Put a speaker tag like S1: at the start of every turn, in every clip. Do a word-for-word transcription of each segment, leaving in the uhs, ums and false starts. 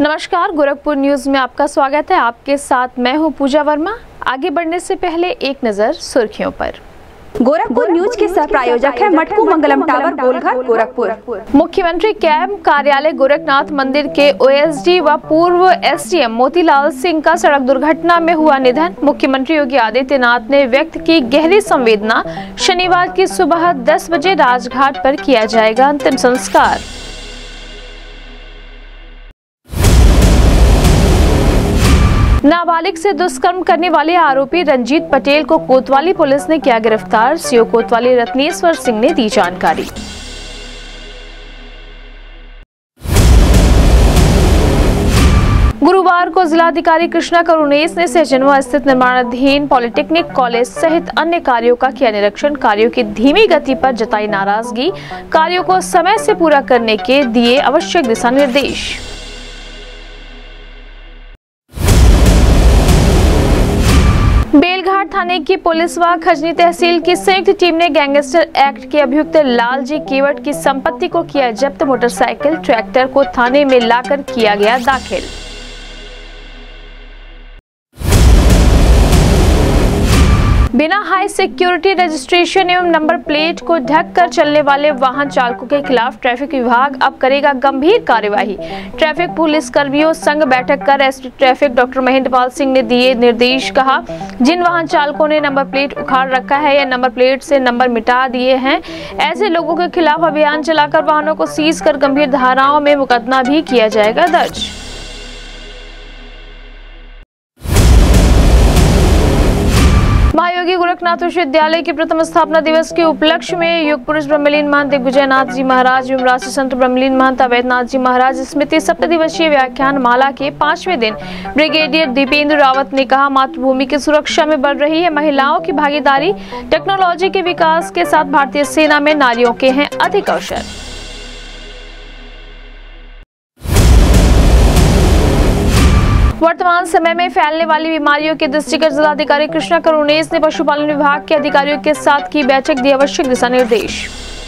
S1: नमस्कार, गोरखपुर न्यूज में आपका स्वागत है। आपके साथ मैं हूं पूजा वर्मा। आगे बढ़ने से पहले एक नजर सुर्खियों पर।
S2: गोरखपुर न्यूज के सह प्रायोजक है मटकू मंगलम टावर गोलघर गोरखपुर।
S1: मुख्यमंत्री कैंप कार्यालय गोरखनाथ मंदिर के ओएसडी व पूर्व एसडीएम मोतीलाल सिंह का सड़क दुर्घटना में हुआ निधन। मुख्यमंत्री योगी आदित्यनाथ ने व्यक्त की गहरी संवेदना। शनिवार की सुबह दस बजे राजघाट पर किया जाएगा अंतिम संस्कार। नाबालिग से दुष्कर्म करने वाले आरोपी रंजीत पटेल को कोतवाली पुलिस ने किया गिरफ्तार। सीओ कोतवाली रत्नेश्वर सिंह ने दी जानकारी। गुरुवार को जिलाधिकारी कृष्णा करुणेश ने सहजनवा स्थित निर्माणाधीन पॉलिटेक्निक कॉलेज सहित अन्य कार्यों का किया निरीक्षण। कार्यों की धीमी गति पर जताई नाराजगी। कार्यों को समय से पूरा करने के दिए आवश्यक दिशा निर्देश। बेलघाट थाने की पुलिस व खजनी तहसील की संयुक्त टीम ने गैंगस्टर एक्ट के अभियुक्त लालजी केवट की संपत्ति को किया जब्त। मोटरसाइकिल ट्रैक्टर को थाने में लाकर किया गया दाखिल। बिना हाई सिक्योरिटी रजिस्ट्रेशन एवं नंबर प्लेट को ढक कर चलने वाले वाहन चालकों के खिलाफ ट्रैफिक विभाग अब करेगा गंभीर कार्यवाही। ट्रैफिक पुलिस कर्मियों संग बैठक कर SP traffic doctor Mahendrapal Singh ने दिए निर्देश। कहा, जिन वाहन चालकों ने नंबर प्लेट उखाड़ रखा है या नंबर प्लेट से नंबर मिटा दिए हैं, ऐसे लोगों के खिलाफ अभियान चलाकर वाहनों को सीज कर गंभीर धाराओं में मुकदमा भी किया जाएगा दर्ज। महायोगी गोरखनाथ विश्वविद्यालय के प्रथम स्थापना दिवस के उपलक्ष्य में युग पुरुष ब्रह्मलीन महंत दिग्विजयनाथ जी महाराज एवं राष्ट्र संत ब्रह्मलीन महंत अवैधनाथ जी महाराज स्मृति सप्त दिवसीय व्याख्यान माला के पांचवें दिन ब्रिगेडियर दीपेंद्र रावत ने कहा, मातृभूमि की सुरक्षा में बढ़ रही है महिलाओं की भागीदारी। टेक्नोलॉजी के विकास के साथ भारतीय सेना में नारियों के हैं अधिक अवसर। वर्तमान समय में फैलने वाली बीमारियों के दृष्टिगत जिलाधिकारी कृष्णा करुणेश ने पशुपालन विभाग के अधिकारियों के साथ की बैठक, दी आवश्यक दिशा निर्देश।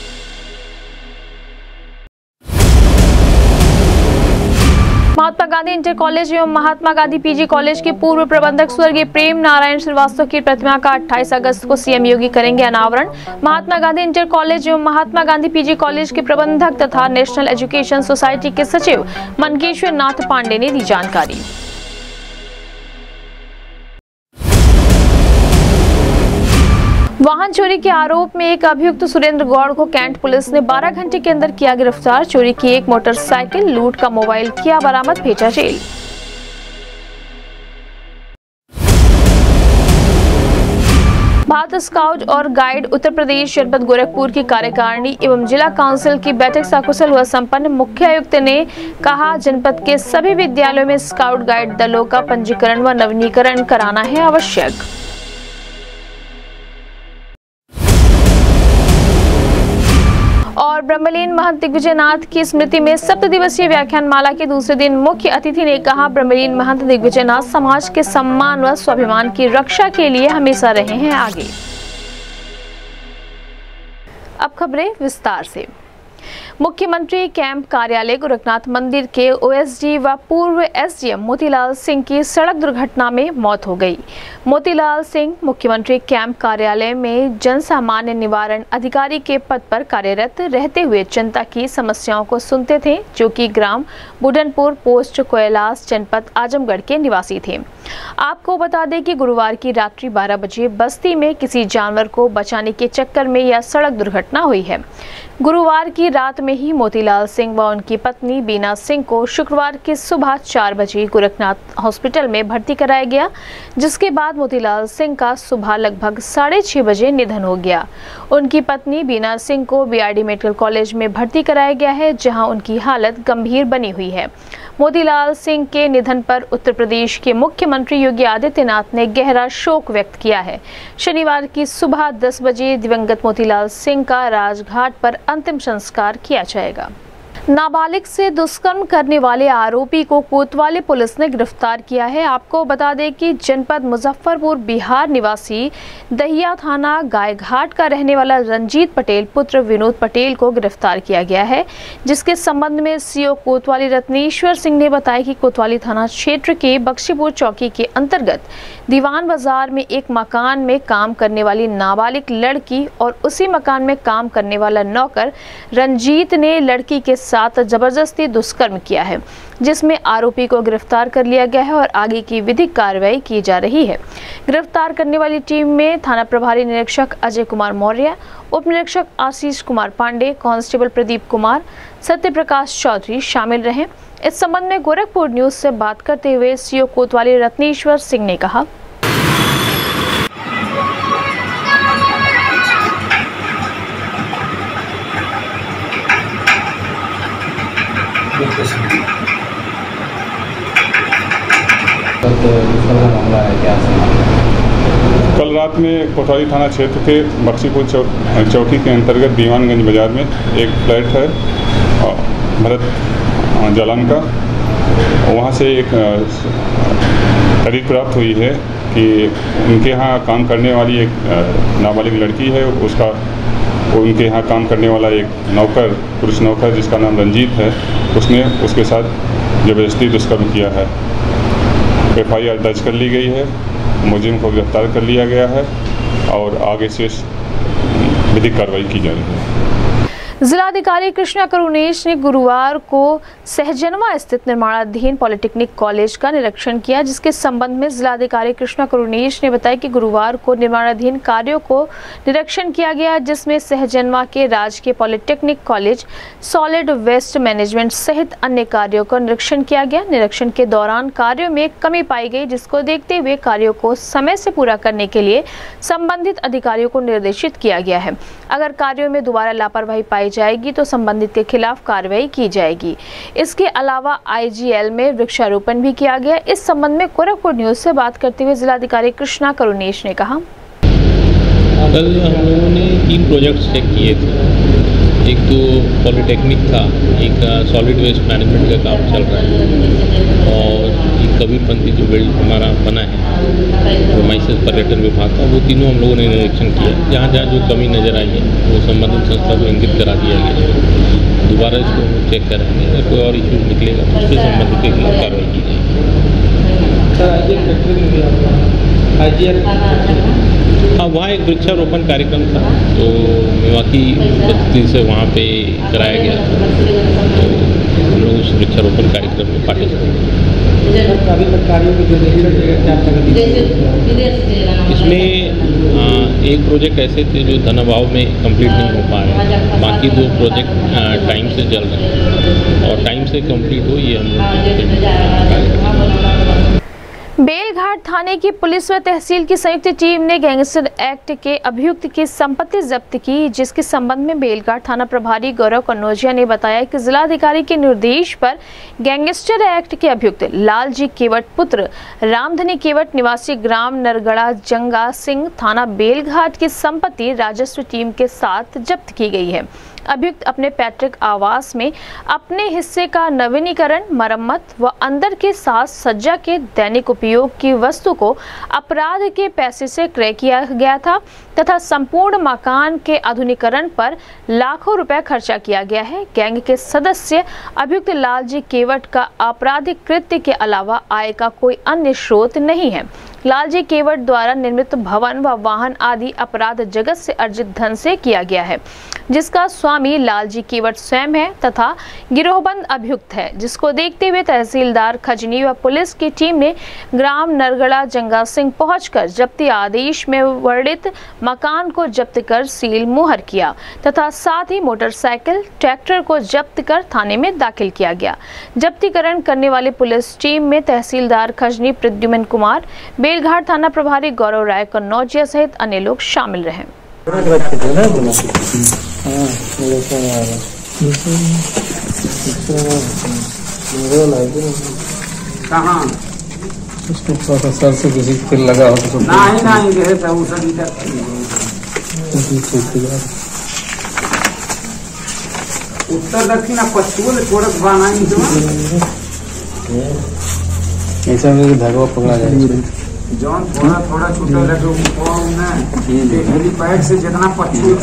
S1: महात्मा गांधी इंटर कॉलेज एवं महात्मा गांधी पीजी कॉलेज के पूर्व प्रबंधक स्वर्गीय प्रेम नारायण श्रीवास्तव की प्रतिमा का अट्ठाईस अगस्त को सीएम योगी करेंगे अनावरण। महात्मा गांधी इंटर कॉलेज एवं महात्मा गांधी पीजी कॉलेज के प्रबंधक तथा नेशनल एजुकेशन सोसाइटी के सचिव मनकेश्वर नाथ पांडे ने दी जानकारी। वाहन चोरी के आरोप में एक अभियुक्त सुरेंद्र गौड़ को कैंट पुलिस ने बारह घंटे के अंदर किया गिरफ्तार। चोरी की एक मोटरसाइकिल, लूट का मोबाइल किया बरामद, भेजा जेल। भारत स्काउट और गाइड उत्तर प्रदेश जनपद गोरखपुर की कार्यकारिणी एवं जिला काउंसिल की बैठक सकुशल हुआ संपन्न। मुख्य आयुक्त ने कहा, जनपद के सभी विद्यालयों में स्काउट गाइड दलों का पंजीकरण व नवीनीकरण कराना है आवश्यक। और ब्रह्मलीन महंत दिग्विजयनाथ की स्मृति में सप्त दिवसीय व्याख्यान माला के दूसरे दिन मुख्य अतिथि ने कहा, ब्रह्मलीन महंत दिग्विजयनाथ समाज के सम्मान व स्वाभिमान की रक्षा के लिए हमेशा रहे हैं आगे। अब खबरें विस्तार से। मुख्यमंत्री कैंप कार्यालय गोरखनाथ मंदिर के ओएसडी व पूर्व एसडीएम मोतीलाल सिंह की सड़क दुर्घटना में मौत हो गई। मोतीलाल सिंह मुख्यमंत्री कैंप कार्यालय में जन सामान्य निवारण अधिकारी के पद पर कार्यरत रहते हुए जनता की समस्याओं को सुनते थे, जो कि ग्राम बुढ़नपुर पोस्ट कोयलास जनपद आजमगढ़ के निवासी थे। आपको बता दें कि गुरुवार की रात्रि बारह बजे बस्ती में किसी जानवर को बचाने के चक्कर में यह सड़क दुर्घटना हुई है। गुरुवार की रात में ही मोतीलाल सिंह व उनकी पत्नी बीना सिंह को शुक्रवार की सुबह चार बजे गोरखनाथ हॉस्पिटल में भर्ती कराया गया, जिसके बाद मोतीलाल सिंह का सुबह लगभग साढ़े छह बजे निधन हो गया। उनकी पत्नी बीना सिंह को बीआरडी मेडिकल कॉलेज में भर्ती कराया गया है, जहां उनकी हालत गंभीर बनी हुई है। मोतीलाल सिंह के निधन पर उत्तर प्रदेश के मुख्यमंत्री योगी आदित्यनाथ ने गहरा शोक व्यक्त किया है। शनिवार की सुबह दस बजे दिवंगत मोतीलाल सिंह का राजघाट पर अंतिम संस्कार किया जाएगा। नाबालिग से दुष्कर्म करने वाले आरोपी को कोतवाली पुलिस ने गिरफ्तार किया है। आपको बता दें कि जनपद मुजफ्फरपुर बिहार निवासी दहिया थाना गायघाट का रहने वाला रंजीत पटेल पुत्र विनोद पटेल को गिरफ्तार किया गया है, जिसके संबंध में सीओ कोतवाली रत्नेश्वर सिंह ने बताया कि कोतवाली थाना क्षेत्र के बख्शीपुर चौकी के अंतर्गत दीवान बाजार में एक मकान में काम करने वाली नाबालिग लड़की और उसी मकान में काम करने वाला नौकर रंजीत ने लड़की के साथ जबरदस्ती दुष्कर्म किया है, जिसमें आरोपी को गिरफ्तार कर लिया गया है और आगे की विधिक कार्रवाई की जा रही है। गिरफ्तार करने वाली टीम में थाना प्रभारी निरीक्षक अजय कुमार मौर्य, उप निरीक्षक आशीष कुमार पांडे, कांस्टेबल प्रदीप कुमार, सत्य प्रकाश चौधरी शामिल रहे। इस संबंध में गोरखपुर न्यूज से बात करते हुए सीओ कोतवाली रत्नेश्वर सिंह ने कहा,
S3: कल रात में कोतवाली थाना क्षेत्र के बख्शीपुर चौकी के अंतर्गत दीवानगंज बाजार में एक फ्लैट है भरत जालान का, वहाँ से एक खरीद प्राप्त हुई है कि उनके यहाँ काम करने वाली एक नाबालिग लड़की है, उसका उनके यहाँ काम करने वाला एक नौकर पुरुष नौकर जिसका नाम रंजीत है, उसने उसके साथ जबरदस्ती दुष्कर्म किया है। एफ आई आर दर्ज कर ली गई है, मुलजिम को गिरफ्तार कर लिया गया है और आगे से विधिक कार्रवाई की जा रही है।
S1: जिलाधिकारी कृष्णा करुणेश ने गुरुवार को सहजनवा स्थित निर्माणाधीन पॉलिटेक्निक कॉलेज का निरीक्षण किया, जिसके संबंध में जिलाधिकारी कृष्णा करुणेश ने बताया कि गुरुवार को निर्माणाधीन कार्यों को निरीक्षण किया गया, जिसमें सहजनवा के राजकीय polytechnic college solid waste management सहित अन्य कार्यों का निरीक्षण किया गया। निरीक्षण के दौरान कार्यों में कमी पाई गई, जिसको देखते हुए कार्यों को समय से पूरा करने के लिए संबंधित अधिकारियों को निर्देशित किया गया है। अगर कार्यों में दोबारा लापरवाही पाई जाएगी तो संबंधित के खिलाफ कार्रवाई की जाएगी। इसके अलावा आई जी एल में वृक्षारोपण भी किया गया। इस संबंध में गोरखपुर न्यूज से बात करते हुए जिलाधिकारी कृष्णा करुणेश ने कहा,
S4: कल हम लोगों ने तीन प्रोजेक्ट्स चेक किए थे। एक तो पॉलिटेक्निक था, एक सॉलिड वेस्ट मैनेजमेंट का काम चल रहा है और एक कबीरपंथी जो बिल्ड हमारा बना है प्रोमाइसेस पर्यटन विभाग का, वो तीनों हम लोगों ने निरीक्षण किया। जहाँ जहाँ जो कमी नज़र आई है वो संबंधित संस्था को इंगित करा दिया गया है। दोबारा इसको हम चेक करेंगे, अगर कोई और इशू निकलेगा तो उससे संबंधित के खिलाफ कार्रवाई की जाएगी। हाँ, वहाँ एक वृक्षारोपण कार्यक्रम था तो मेवाकी पद्धति से वहाँ पे कराया गया था, तो हम लोग उस वृक्षारोपण कार्यक्रम में पार्टिसिपेट। इसमें आ, एक प्रोजेक्ट ऐसे थे जो धन अभाव में कंप्लीट नहीं हो पा रहे, बाकी दो प्रोजेक्ट टाइम से चल रहे हैं और टाइम से कंप्लीट हो ये हम।
S1: बेलघाट थाने की पुलिस व तहसील की संयुक्त टीम ने गैंगस्टर एक्ट के अभियुक्त की संपत्ति जब्त की, जिसके संबंध में बेलघाट थाना प्रभारी गौरव कन्नौजिया ने बताया कि जिलाधिकारी के निर्देश पर गैंगस्टर एक्ट के अभियुक्त लालजी केवट पुत्र रामधनी केवट निवासी ग्राम नरगड़ा जंगा सिंह थाना बेलघाट की संपत्ति राजस्व टीम के साथ जब्त की गई है। अभियुक्त अपने पैतृक आवास में अपने हिस्से का नवीनीकरण, मरम्मत व अंदर के साथ सज्जा के दैनिक उपयोग की वस्तु को अपराध के पैसे से क्रय किया गया था तथा संपूर्ण मकान के आधुनिकीकरण पर लाखों रुपए खर्चा किया गया है। गैंग के सदस्य अभियुक्त लालजी केवट का आपराधिक कृत्य के अलावा आय का कोई अन्य स्रोत नहीं है। लालजी केवट द्वारा निर्मित भवन व वाहन आदि अपराध जगत से अर्जित धन से किया गया है, जिसका स्वामी लालजी केवट स्वयं है तथा गिरोहबंद अभियुक्त है, जिसको देखते हुए तहसीलदार खजनी व पुलिस की टीम ने ग्राम नरगड़ा जंगा सिंह पहुंचकर जब्ती आदेश में वर्णित मकान को जब्त कर सील मुहर किया तथा साथ ही मोटरसाइकिल ट्रैक्टर को जब्त कर थाने में दाखिल किया गया। जब्तीकरण करने वाली पुलिस टीम में तहसीलदार खजनी प्रद्युमन कुमार, बेलघाट थाना प्रभारी गौरव राय कन्नौजिया सहित अन्य लोग शामिल रहे।
S5: सर से किसी फिर लगा हो तो नहीं नहीं ये सब उस इधर
S6: उत्तर दक्षिण पश्चिम थोड़ा बाना
S5: ऐसा में धागा पकड़ा जाए
S6: जौन थोड़ा थोड़ा छूटा लगे हेलीपैड से जितना पश्चिम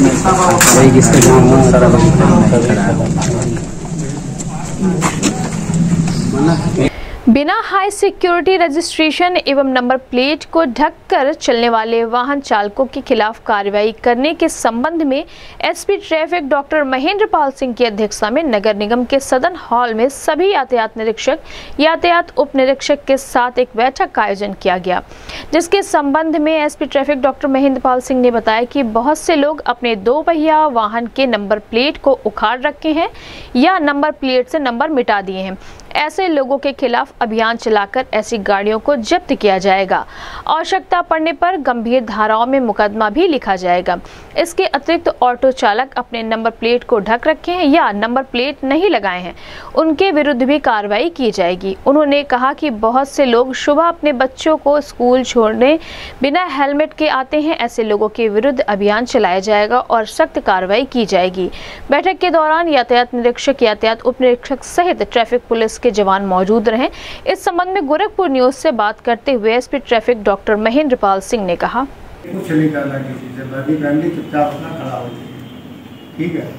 S1: बिना हाई सिक्योरिटी रजिस्ट्रेशन एवं नंबर प्लेट को ढककर चलने वाले वाहन चालकों के खिलाफ कार्रवाई करने के संबंध में SP traffic doctor Mahendra Pal Singh की अध्यक्षता में नगर निगम के सदन हॉल में सभी यातायात निरीक्षक, यातायात उप निरीक्षक के साथ एक बैठक का आयोजन किया गया, जिसके संबंध में SP traffic doctor Mahendra Pal Singh ने बताया कि बहुत से लोग अपने दो पहिया वाहन के नंबर प्लेट को उखाड़ रखे हैं या नंबर प्लेट से नंबर मिटा दिए हैं। ऐसे लोगों के खिलाफ अभियान चलाकर ऐसी गाड़ियों को जब्त किया जाएगा। आवश्यकता पड़ने पर गंभीर धाराओं में मुकदमा भी लिखा जाएगा। इसके अतिरिक्त ऑटो चालक अपने नंबर प्लेट को ढक रखे हैं या नंबर प्लेट नहीं लगाए हैं, उनके विरुद्ध भी कार्रवाई की जाएगी। उन्होंने कहा कि बहुत से लोग सुबह अपने बच्चों को स्कूल छोड़ने बिना हेलमेट के आते हैं। ऐसे लोगों के विरुद्ध अभियान चलाया जाएगा और सख्त कार्रवाई की जाएगी। बैठक के दौरान यातायात निरीक्षक, यातायात उप निरीक्षक सहित ट्रैफिक पुलिस के जवान मौजूद रहे। इस संबंध में गोरखपुर न्यूज से बात करते हुए SP traffic doctor Mahendra Pal Singh ने कहा,
S6: कुछ नहीं करना किसी से, बड़ी फैमिली चुपचाप अपना खड़ा हो जाए, ठीक है।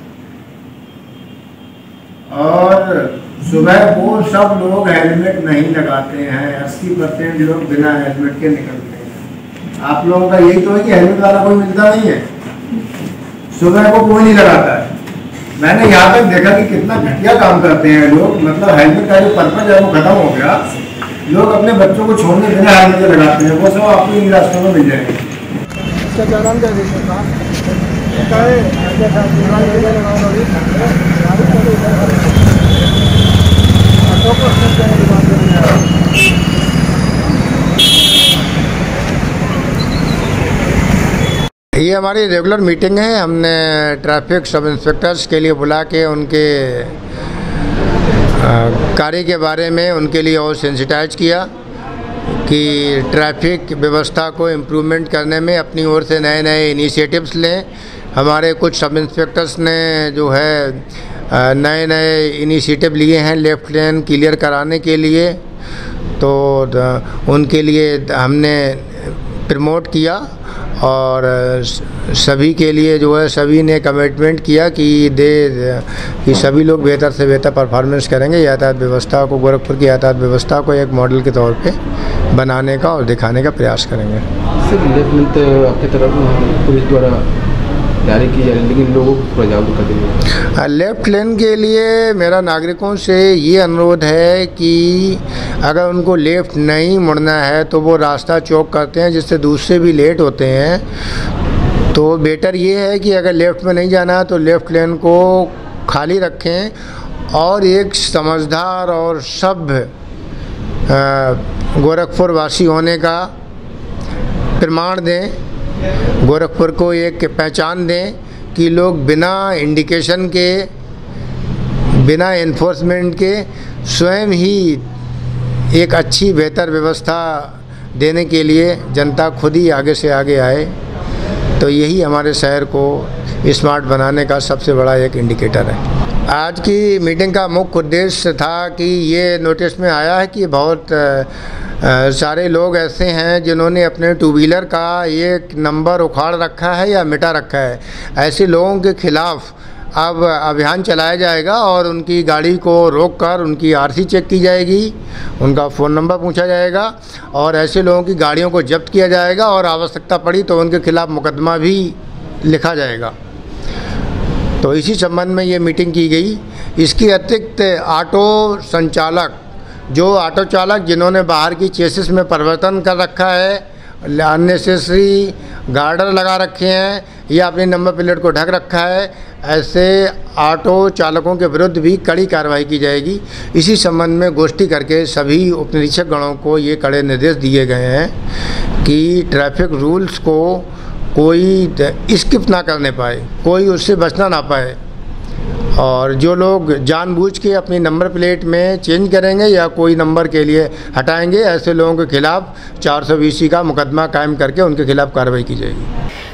S6: और सुबह को सब लोग हेलमेट नहीं लगाते हैं, अस्सी परसेंट लोग बिना हेलमेट के निकलते हैं। आप लोगों का यही तो है कि हेलमेट वाला कोई मिलता नहीं है, सुबह को कोई नहीं लगाता है। मैंने यहाँ तक देखा कि कितना घटिया काम करते हैं लोग, मतलब हेलमेट का जो पर्पज है वो खत्म हो गया। लोग अपने बच्चों को छोड़ने बिना हेलमेट लगाते हैं, वो सब आपको इन रास्तों में मिल जाएंगे।
S7: ये हमारी रेगुलर मीटिंग है। हमने ट्रैफिक सब इंस्पेक्टर्स के लिए बुला के उनके कार्य के बारे में उनके लिए और सेंसिटाइज किया कि ट्रैफिक व्यवस्था को इम्प्रूवमेंट करने में अपनी ओर से नए नए इनिशिएटिव्स लें। हमारे कुछ सब इंस्पेक्टर्स ने जो है नए नए इनिशिएटिव लिए हैं लेफ़्ट लेन क्लियर कराने के लिए, तो उनके लिए हमने प्रमोट किया और सभी के लिए जो है सभी ने कमिटमेंट किया कि दे कि सभी लोग बेहतर से बेहतर परफॉर्मेंस करेंगे। यातायात व्यवस्था को, गोरखपुर की यातायात व्यवस्था को एक मॉडल के तौर पे बनाने का और दिखाने का प्रयास करेंगे।
S5: सर, लेफ्ट आपकी तरफ पुलिस द्वारा जारी की जा रही है, लेकिन लोगों को थोड़ा जागरूक कर देंगे।
S7: लेफ्ट लेन के लिए मेरा नागरिकों से ये अनुरोध है कि अगर उनको लेफ़्ट नहीं मुड़ना है तो वो रास्ता चौक करते हैं, जिससे दूसरे भी लेट होते हैं। तो बेटर ये है कि अगर लेफ़्ट में नहीं जाना है तो लेफ़्ट लेन को खाली रखें और एक समझदार और सभ्य गोरखपुर वासी होने का प्रमाण दें। गोरखपुर को एक पहचान दें कि लोग बिना इंडिकेशन के, बिना इन्फोर्समेंट के स्वयं ही एक अच्छी बेहतर व्यवस्था देने के लिए जनता खुद ही आगे से आगे आए। तो यही हमारे शहर को स्मार्ट बनाने का सबसे बड़ा एक इंडिकेटर है। आज की मीटिंग का मुख्य उद्देश्य था कि ये नोटिस में आया है कि बहुत आ, सारे लोग ऐसे हैं जिन्होंने अपने टू व्हीलर का एक नंबर उखाड़ रखा है या मिटा रखा है। ऐसे लोगों के खिलाफ अब अभियान चलाया जाएगा और उनकी गाड़ी को रोककर उनकी आरसी चेक की जाएगी, उनका फ़ोन नंबर पूछा जाएगा और ऐसे लोगों की गाड़ियों को जब्त किया जाएगा और आवश्यकता पड़ी तो उनके खिलाफ मुकदमा भी लिखा जाएगा। तो इसी संबंध में ये मीटिंग की गई। इसके अतिरिक्त ऑटो संचालक, जो ऑटो चालक जिन्होंने बाहर की चेसिस में परिवर्तन कर रखा है, अननेसेसरी गार्डर लगा रखे हैं या अपने नंबर प्लेट को ढक रखा है, ऐसे ऑटो चालकों के विरुद्ध भी कड़ी कार्रवाई की जाएगी। इसी संबंध में गोष्ठी करके सभी उप निरीक्षक गणों को ये कड़े निर्देश दिए गए हैं कि ट्रैफिक रूल्स को कोई स्किप ना करने पाए, कोई उससे बचना ना पाए। और जो लोग जानबूझ के अपनी नंबर प्लेट में चेंज करेंगे या कोई नंबर के लिए हटाएंगे, ऐसे लोगों के खिलाफ चार सौ बीस का मुकदमा कायम करके उनके खिलाफ कार्रवाई की जाएगी।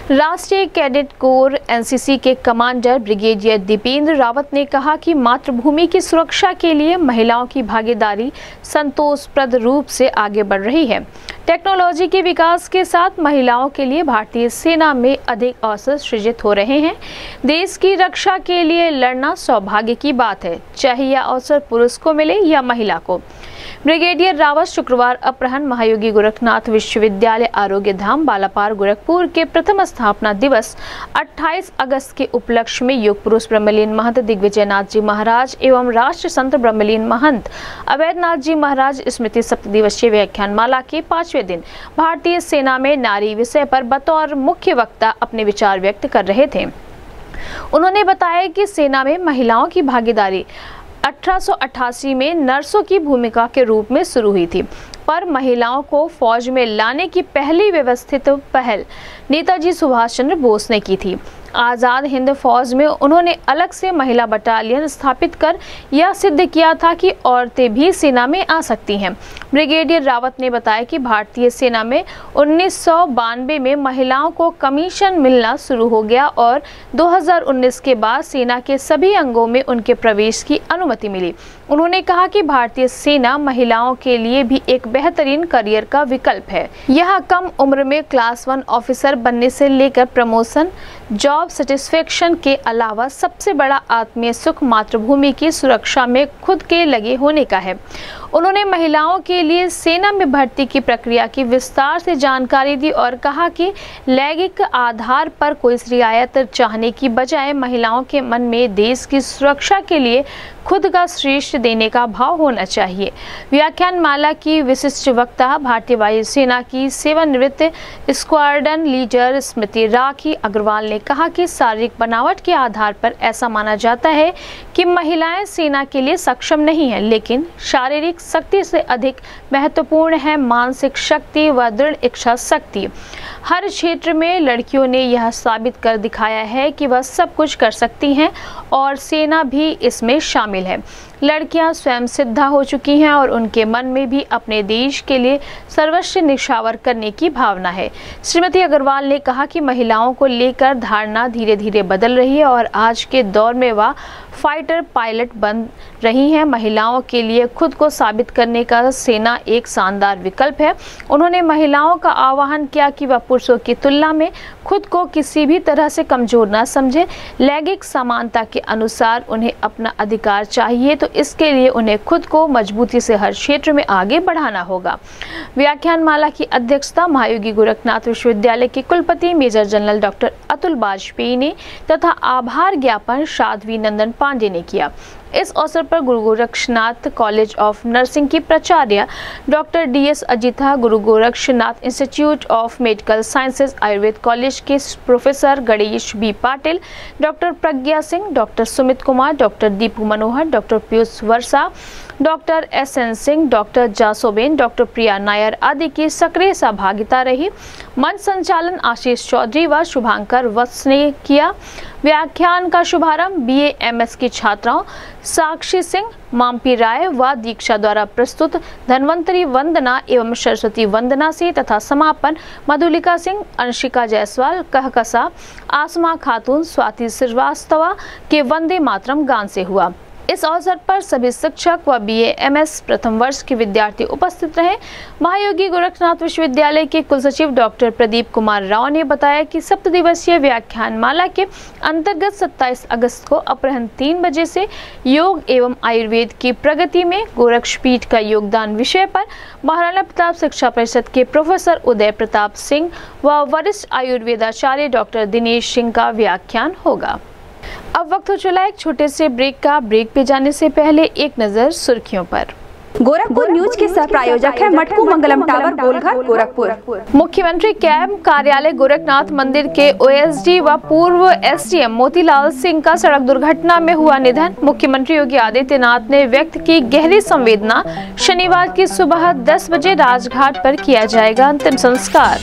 S1: राष्ट्रीय कैडेट कोर एनसीसी के कमांडर ब्रिगेडियर दीपेंद्र रावत ने कहा कि मातृभूमि की सुरक्षा के लिए महिलाओं की भागीदारी संतोषप्रद रूप से आगे बढ़ रही है। टेक्नोलॉजी के विकास के साथ महिलाओं के लिए भारतीय सेना में अधिक अवसर सृजित हो रहे हैं। देश की रक्षा के लिए लड़ना सौभाग्य की बात है, चाहे यह अवसर पुरुष को मिले या महिला को। ब्रिगेडियर रावत शुक्रवार अपराह्न महायोगी गोरखनाथ विश्वविद्यालय आरोग्य धाम बालापार गोरखपुर के प्रथम स्थापना दिवस अट्ठाईस अगस्त के उपलक्ष्य में योग पुरुष ब्रह्मलीन महंत दिग्विजयनाथ जी महाराज एवं राष्ट्र संत ब्रह्मलीन महंत अवैधनाथ जी महाराज स्मृति सप्त दिवसीय व्याख्यानमाला के पांचवें दिन भारतीय सेना में नारी विषय पर बतौर मुख्य वक्ता अपने विचार व्यक्त कर रहे थे। उन्होंने बताया कि सेना में महिलाओं की भागीदारी अठारह सौ अट्ठासी में नर्सों की भूमिका के रूप में शुरू हुई थी, पर महिलाओं को फौज में लाने की पहली व्यवस्थित पहल नेताजी सुभाष चंद्र बोस ने की थी। आज़ाद हिंद फौज में उन्होंने अलग से महिला बटालियन स्थापित कर यह सिद्ध किया था कि औरतें भी सेना में आ सकती हैं। ब्रिगेडियर रावत ने बताया कि भारतीय सेना में उन्नीस सौ बानवे में महिलाओं को कमीशन मिलना शुरू हो गया और दो हज़ार उन्नीस के बाद सेना के सभी अंगों में उनके प्रवेश की अनुमति मिली। उन्होंने कहा कि भारतीय सेना महिलाओं के लिए भी एक बेहतरीन करियर का विकल्प है। यह कम उम्र में क्लास वन ऑफिसर बनने से लेकर प्रमोशन, जॉब सेटिस्फेक्शन के अलावा सबसे बड़ा आत्मीय सुख मातृभूमि की सुरक्षा में खुद के लगे होने का है। उन्होंने महिलाओं के लिए सेना में भर्ती की प्रक्रिया की विस्तार से जानकारी दी और कहा कि लैंगिक आधार पर कोई रियायत चाहने की बजाय महिलाओं के मन में देश की सुरक्षा के लिए खुद का श्रेष्ठ देने का भाव होना चाहिए। व्याख्यानमाला की विशिष्ट वक्ता भारतीय वायुसेना की सेवानिवृत्त स्क्वाड्रन लीडर स्मृति राखी अग्रवाल ने कहा कि शारीरिक बनावट के आधार पर ऐसा माना जाता है कि महिलाएं सेना के लिए सक्षम नहीं है, लेकिन शारीरिक शक्ति से अधिक महत्वपूर्ण है मानसिक शक्ति व दृढ़ इच्छा शक्ति। हर क्षेत्र में लड़कियों ने यह साबित कर दिखाया है कि वह सब कुछ कर सकती हैं और सेना भी इसमें शामिल है। लड़कियां स्वयं सिद्धा हो चुकी हैं और उनके मन में भी अपने देश के लिए सर्वस्व निछावर करने की भावना है। श्रीमती अग्रवाल ने कहा कि महिलाओं को लेकर धारणा धीरे धीरे बदल रही है और आज के दौर में वह फाइटर पायलट बन रही हैं। महिलाओं के लिए खुद को साबित करने का सेना एक शानदार विकल्प है। उन्होंने महिलाओं का आह्वान किया कि वह पुरुषों की तुलना में खुद को किसी भी तरह से कमजोर न समझे। लैंगिक समानता के अनुसार उन्हें अपना अधिकार चाहिए, तो इसके लिए उन्हें खुद को मजबूती से हर क्षेत्र में आगे बढ़ाना होगा। व्याख्यानमाला की अध्यक्षता महायोगी गोरखनाथ विश्वविद्यालय के कुलपति major general doctor Atul Vajpayee ने तथा आभार ज्ञापन साध्वी नंदन पांडे ने किया। इस अवसर पर गुरु गोरक्षनाथ कॉलेज ऑफ नर्सिंग की प्राचार्य doctor D S Ajita, Guru Gorakshnath institute of medical sciences Ayurveda college के professor Ganesh B Patil, doctor Pragya Singh, doctor Sumit Kumar, doctor Deepu Manohar, doctor Piyush Varsha, doctor S N Singh, doctor Jasoben, doctor Priya Nair आदि की सक्रिय सहभागिता रही। मंच संचालन आशीष चौधरी व शुभांकर वत्स ने किया। व्याख्यान का शुभारंभ बी ए एम एस की छात्राओं साक्षी सिंह, माम्पी राय व दीक्षा द्वारा प्रस्तुत धन्वंतरी वंदना एवं सरस्वती वंदना से तथा समापन मधुलिका सिंह, अंशिका जायसवाल, कहकसा, आसमा खातून, स्वाति श्रीवास्तव के वंदे मातरम गान से हुआ। इस अवसर पर सभी शिक्षक व बी ए एम एस प्रथम वर्ष के विद्यार्थी उपस्थित रहे। महायोगी गोरखनाथ विश्वविद्यालय के कुलसचिव डॉक्टर प्रदीप कुमार राव ने बताया कि सप्त दिवसीय व्याख्यानमाला के अंतर्गत सत्ताईस अगस्त को अपराह्न तीन बजे से योग एवं आयुर्वेद की प्रगति में गोरक्षपीठ का योगदान विषय पर महाराणा प्रताप शिक्षा परिषद के प्रोफेसर उदय प्रताप सिंह व वरिष्ठ आयुर्वेदाचार्य डॉक्टर दिनेश सिंह का व्याख्यान होगा। अब वक्त हो चला एक छोटे से ब्रेक का। ब्रेक पे जाने से पहले एक नजर सुर्खियों पर।
S2: गोरखपुर न्यूज के सह प्रायोजक है मटकू मंगलम टावर गोलघर गोरखपुर।
S1: मुख्यमंत्री कैंप कार्यालय गोरखनाथ मंदिर के ओ एस डी व पूर्व S D M Motilal Singh का सड़क दुर्घटना में हुआ निधन। मुख्यमंत्री योगी आदित्यनाथ ने व्यक्त की गहरी संवेदना। शनिवार की सुबह दस बजे राजघाट पर किया जाएगा अंतिम संस्कार।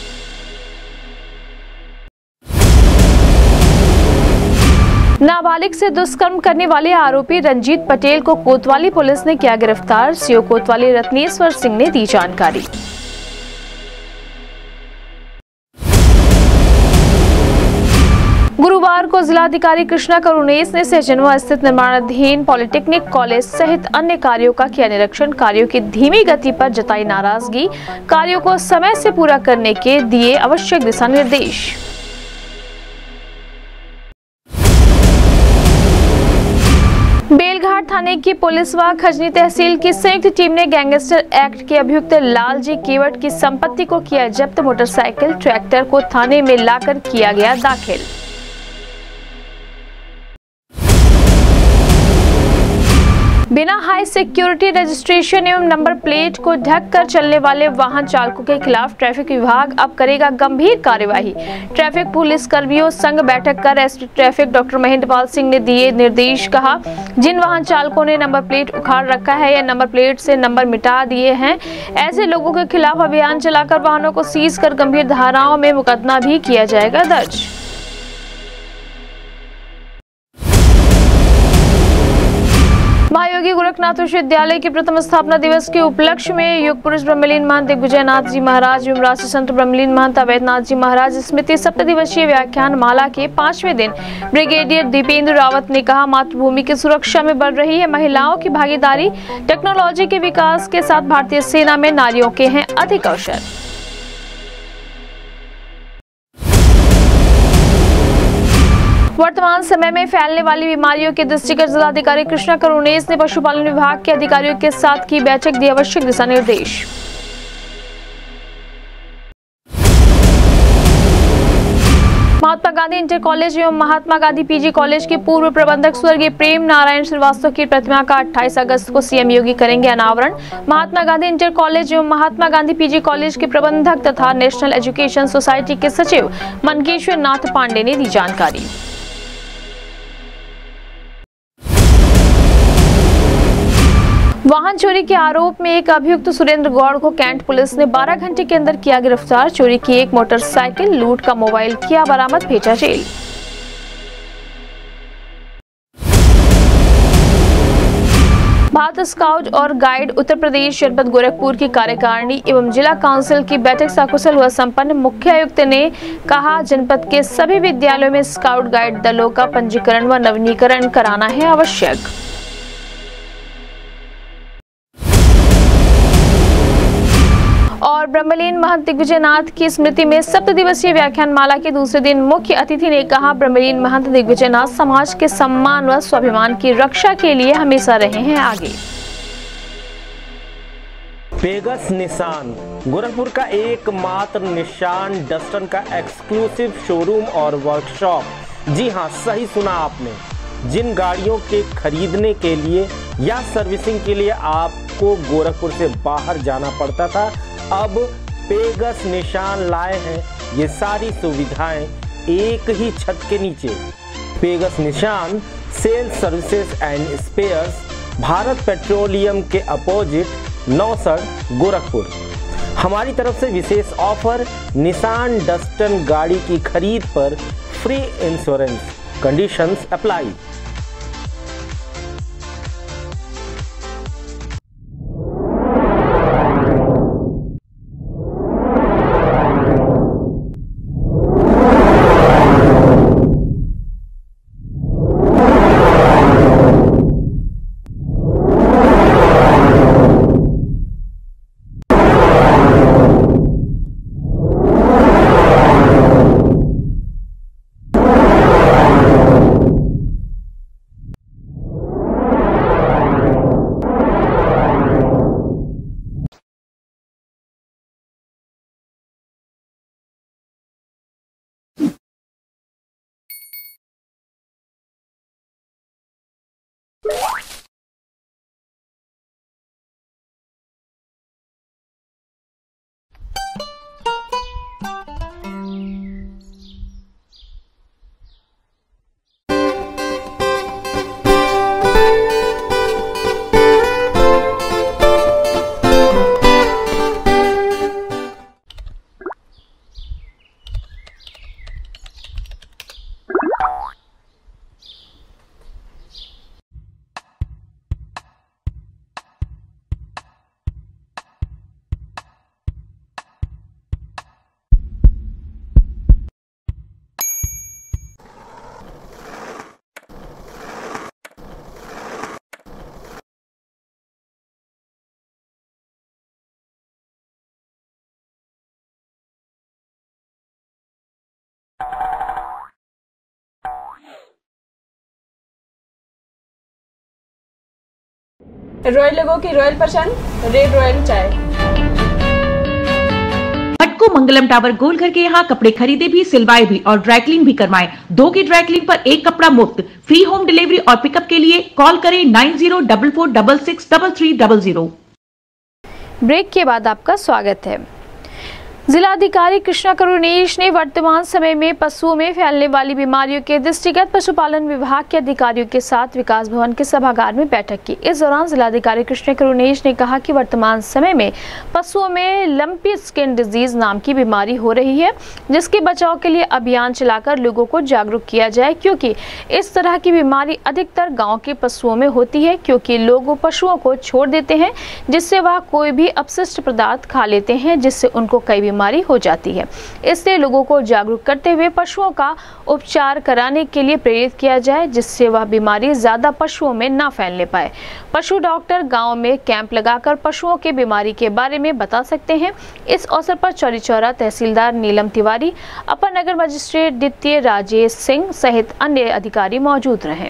S1: नाबालिग से दुष्कर्म करने वाले आरोपी रंजीत पटेल को कोतवाली पुलिस ने किया गिरफ्तार। सीओ कोतवाली रत्नेश्वर सिंह ने दी जानकारी। गुरुवार को जिलाधिकारी कृष्णा करुणेस ने सहजनवा स्थित निर्माणाधीन पॉलिटेक्निक कॉलेज सहित अन्य कार्यों का किया निरीक्षण। कार्यों की धीमी गति पर जताई नाराजगी, कार्यों को समय से पूरा करने के दिए आवश्यक दिशा निर्देश। बेलघाट थाने की पुलिस व खजनी तहसील की संयुक्त टीम ने गैंगस्टर एक्ट के अभियुक्त लालजी केवट की संपत्ति को किया जब्त। मोटरसाइकिल ट्रैक्टर को थाने में लाकर किया गया दाखिल। बिना हाई सिक्योरिटी रजिस्ट्रेशन एवं नंबर प्लेट को ढक कर चलने वाले वाहन चालकों के खिलाफ ट्रैफिक विभाग अब करेगा गंभीर कार्यवाही। ट्रैफिक पुलिस कर्मियों संग बैठक कर SP traffic doctor Mahendra Pal Singh ने दिए निर्देश। कहा, जिन वाहन चालकों ने नंबर प्लेट उखाड़ रखा है या नंबर प्लेट से नंबर मिटा दिए हैं, ऐसे लोगों के खिलाफ अभियान चलाकर वाहनों को सीज कर गंभीर धाराओं में मुकदमा भी किया जाएगा दर्ज। महायोगी गोरखनाथ विश्वविद्यालय के प्रथम स्थापना दिवस के उपलक्ष्य में युग पुरुष ब्रह्मलीन महंत दिग्विजय नाथ जी महाराज एवं राष्ट्रीय संत ब्रह्मलीन महंत अवैधनाथ जी महाराज स्मृति सप्त दिवसीय व्याख्यान माला के पांचवें दिन ब्रिगेडियर दीपेंद्र रावत ने कहा, मातृभूमि की सुरक्षा में बढ़ रही है महिलाओं की भागीदारी। टेक्नोलॉजी के विकास के साथ भारतीय सेना में नारियों के हैं अधिक अवसर। वर्तमान समय में फैलने वाली बीमारियों के दृष्टिगत जिलाधिकारी कृष्णा करुणेस ने पशुपालन विभाग के अधिकारियों के साथ की बैठक, दी आवश्यक दिशा निर्देश। महात्मा गांधी इंटर कॉलेज एवं महात्मा गांधी पीजी कॉलेज के पूर्व प्रबंधक स्वर्गीय प्रेम नारायण श्रीवास्तव की प्रतिमा का अट्ठाईस अगस्त को सीएम योगी करेंगे अनावरण। महात्मा गांधी इंटर कॉलेज एवं महात्मा गांधी पीजी कॉलेज के प्रबंधक तथा नेशनल एजुकेशन सोसाइटी के सचिव मनकेश्वर नाथ पांडे ने दी जानकारी। वाहन चोरी के आरोप में एक अभियुक्त सुरेंद्र गौड़ को कैंट पुलिस ने बारह घंटे के अंदर किया गिरफ्तार। चोरी की एक मोटरसाइकिल, लूट का मोबाइल किया बरामद, भेजा जेल। भारत स्काउट और गाइड उत्तर प्रदेश जनपद गोरखपुर की कार्यकारिणी एवं जिला काउंसिल की बैठक सकुशल हुआ संपन्न। मुख्य आयुक्त ने कहा, जनपद के सभी विद्यालयों में स्काउट गाइड दलों का पंजीकरण व नवीनीकरण कराना है आवश्यक। और ब्रह्मलीन महंत दिग्विजय नाथ की स्मृति में सप्त दिवसीय व्याख्यान माला के दूसरे दिन मुख्य अतिथि ने कहा, ब्रह्मलीन महंत दिग्विजय नाथ समाज के सम्मान व स्वाभिमान की रक्षा के लिए हमेशा रहे हैं आगे।
S8: पेगस निशान गोरखपुर का एकमात्र निशान डस्टन का एक्सक्लूसिव शोरूम और वर्कशॉप। जी हां, सही सुना आपने। जिन गाड़ियों के खरीदने के लिए या सर्विसिंग के लिए आपको गोरखपुर से बाहर जाना पड़ता था, अब पेगस निशान लाए हैं ये सारी सुविधाएं एक ही छत के नीचे। पेगस Nissan sales services and spares, Bharat petroleum के अपोजिट नौसड़ गोरखपुर। हमारी तरफ से विशेष ऑफर, निशान डस्टन गाड़ी की खरीद पर free insurance, conditions apply.
S9: Royal लोगों की रॉयल पसंद, रेड रॉयल चाय।
S10: मटकू मंगलम टावर गोलघर के यहाँ कपड़े खरीदे भी, सिलवाए भी और ड्राइक्लिंग भी करवाएं। दो की ड्राइक्लिंग पर एक कपड़ा मुफ्त। फ्री होम डिलीवरी और पिकअप के लिए कॉल करें nine zero double four double six double three double zero.
S1: Break के बाद आपका स्वागत है। जिलाधिकारी कृष्णा करुणेश ने वर्तमान समय में पशुओं में फैलने वाली बीमारियों के दृष्टिगत पशुपालन विभाग के अधिकारियों के साथ विकास भवन के सभागार में बैठक की। इस दौरान जिलाधिकारी कृष्णा करुणेश ने कहा कि वर्तमान समय में पशुओं में लंपी स्किन डिजीज नाम की बीमारी हो रही है, जिसके बचाव के लिए अभियान चलाकर लोगों को जागरूक किया जाए, क्योंकि इस तरह की बीमारी अधिकतर गाँव के पशुओं में होती है, क्योंकि लोग पशुओं को छोड़ देते हैं, जिससे वह कोई भी अपशिष्ट पदार्थ खा लेते हैं, जिससे उनको कई बीमारी हो जाती है। इसलिए लोगों को जागरूक करते हुए पशुओं का उपचार कराने के लिए प्रेरित किया जाए, जिससे वह बीमारी ज्यादा पशुओं में ना फैलने पाए। पशु डॉक्टर गांव में कैंप लगाकर पशुओं के बीमारी के बारे में बता सकते हैं। इस अवसर पर चौरी चौरा तहसीलदार नीलम तिवारी, अपर नगर मजिस्ट्रेट द्वितीय राजेश सिंह सहित अन्य अधिकारी मौजूद रहे।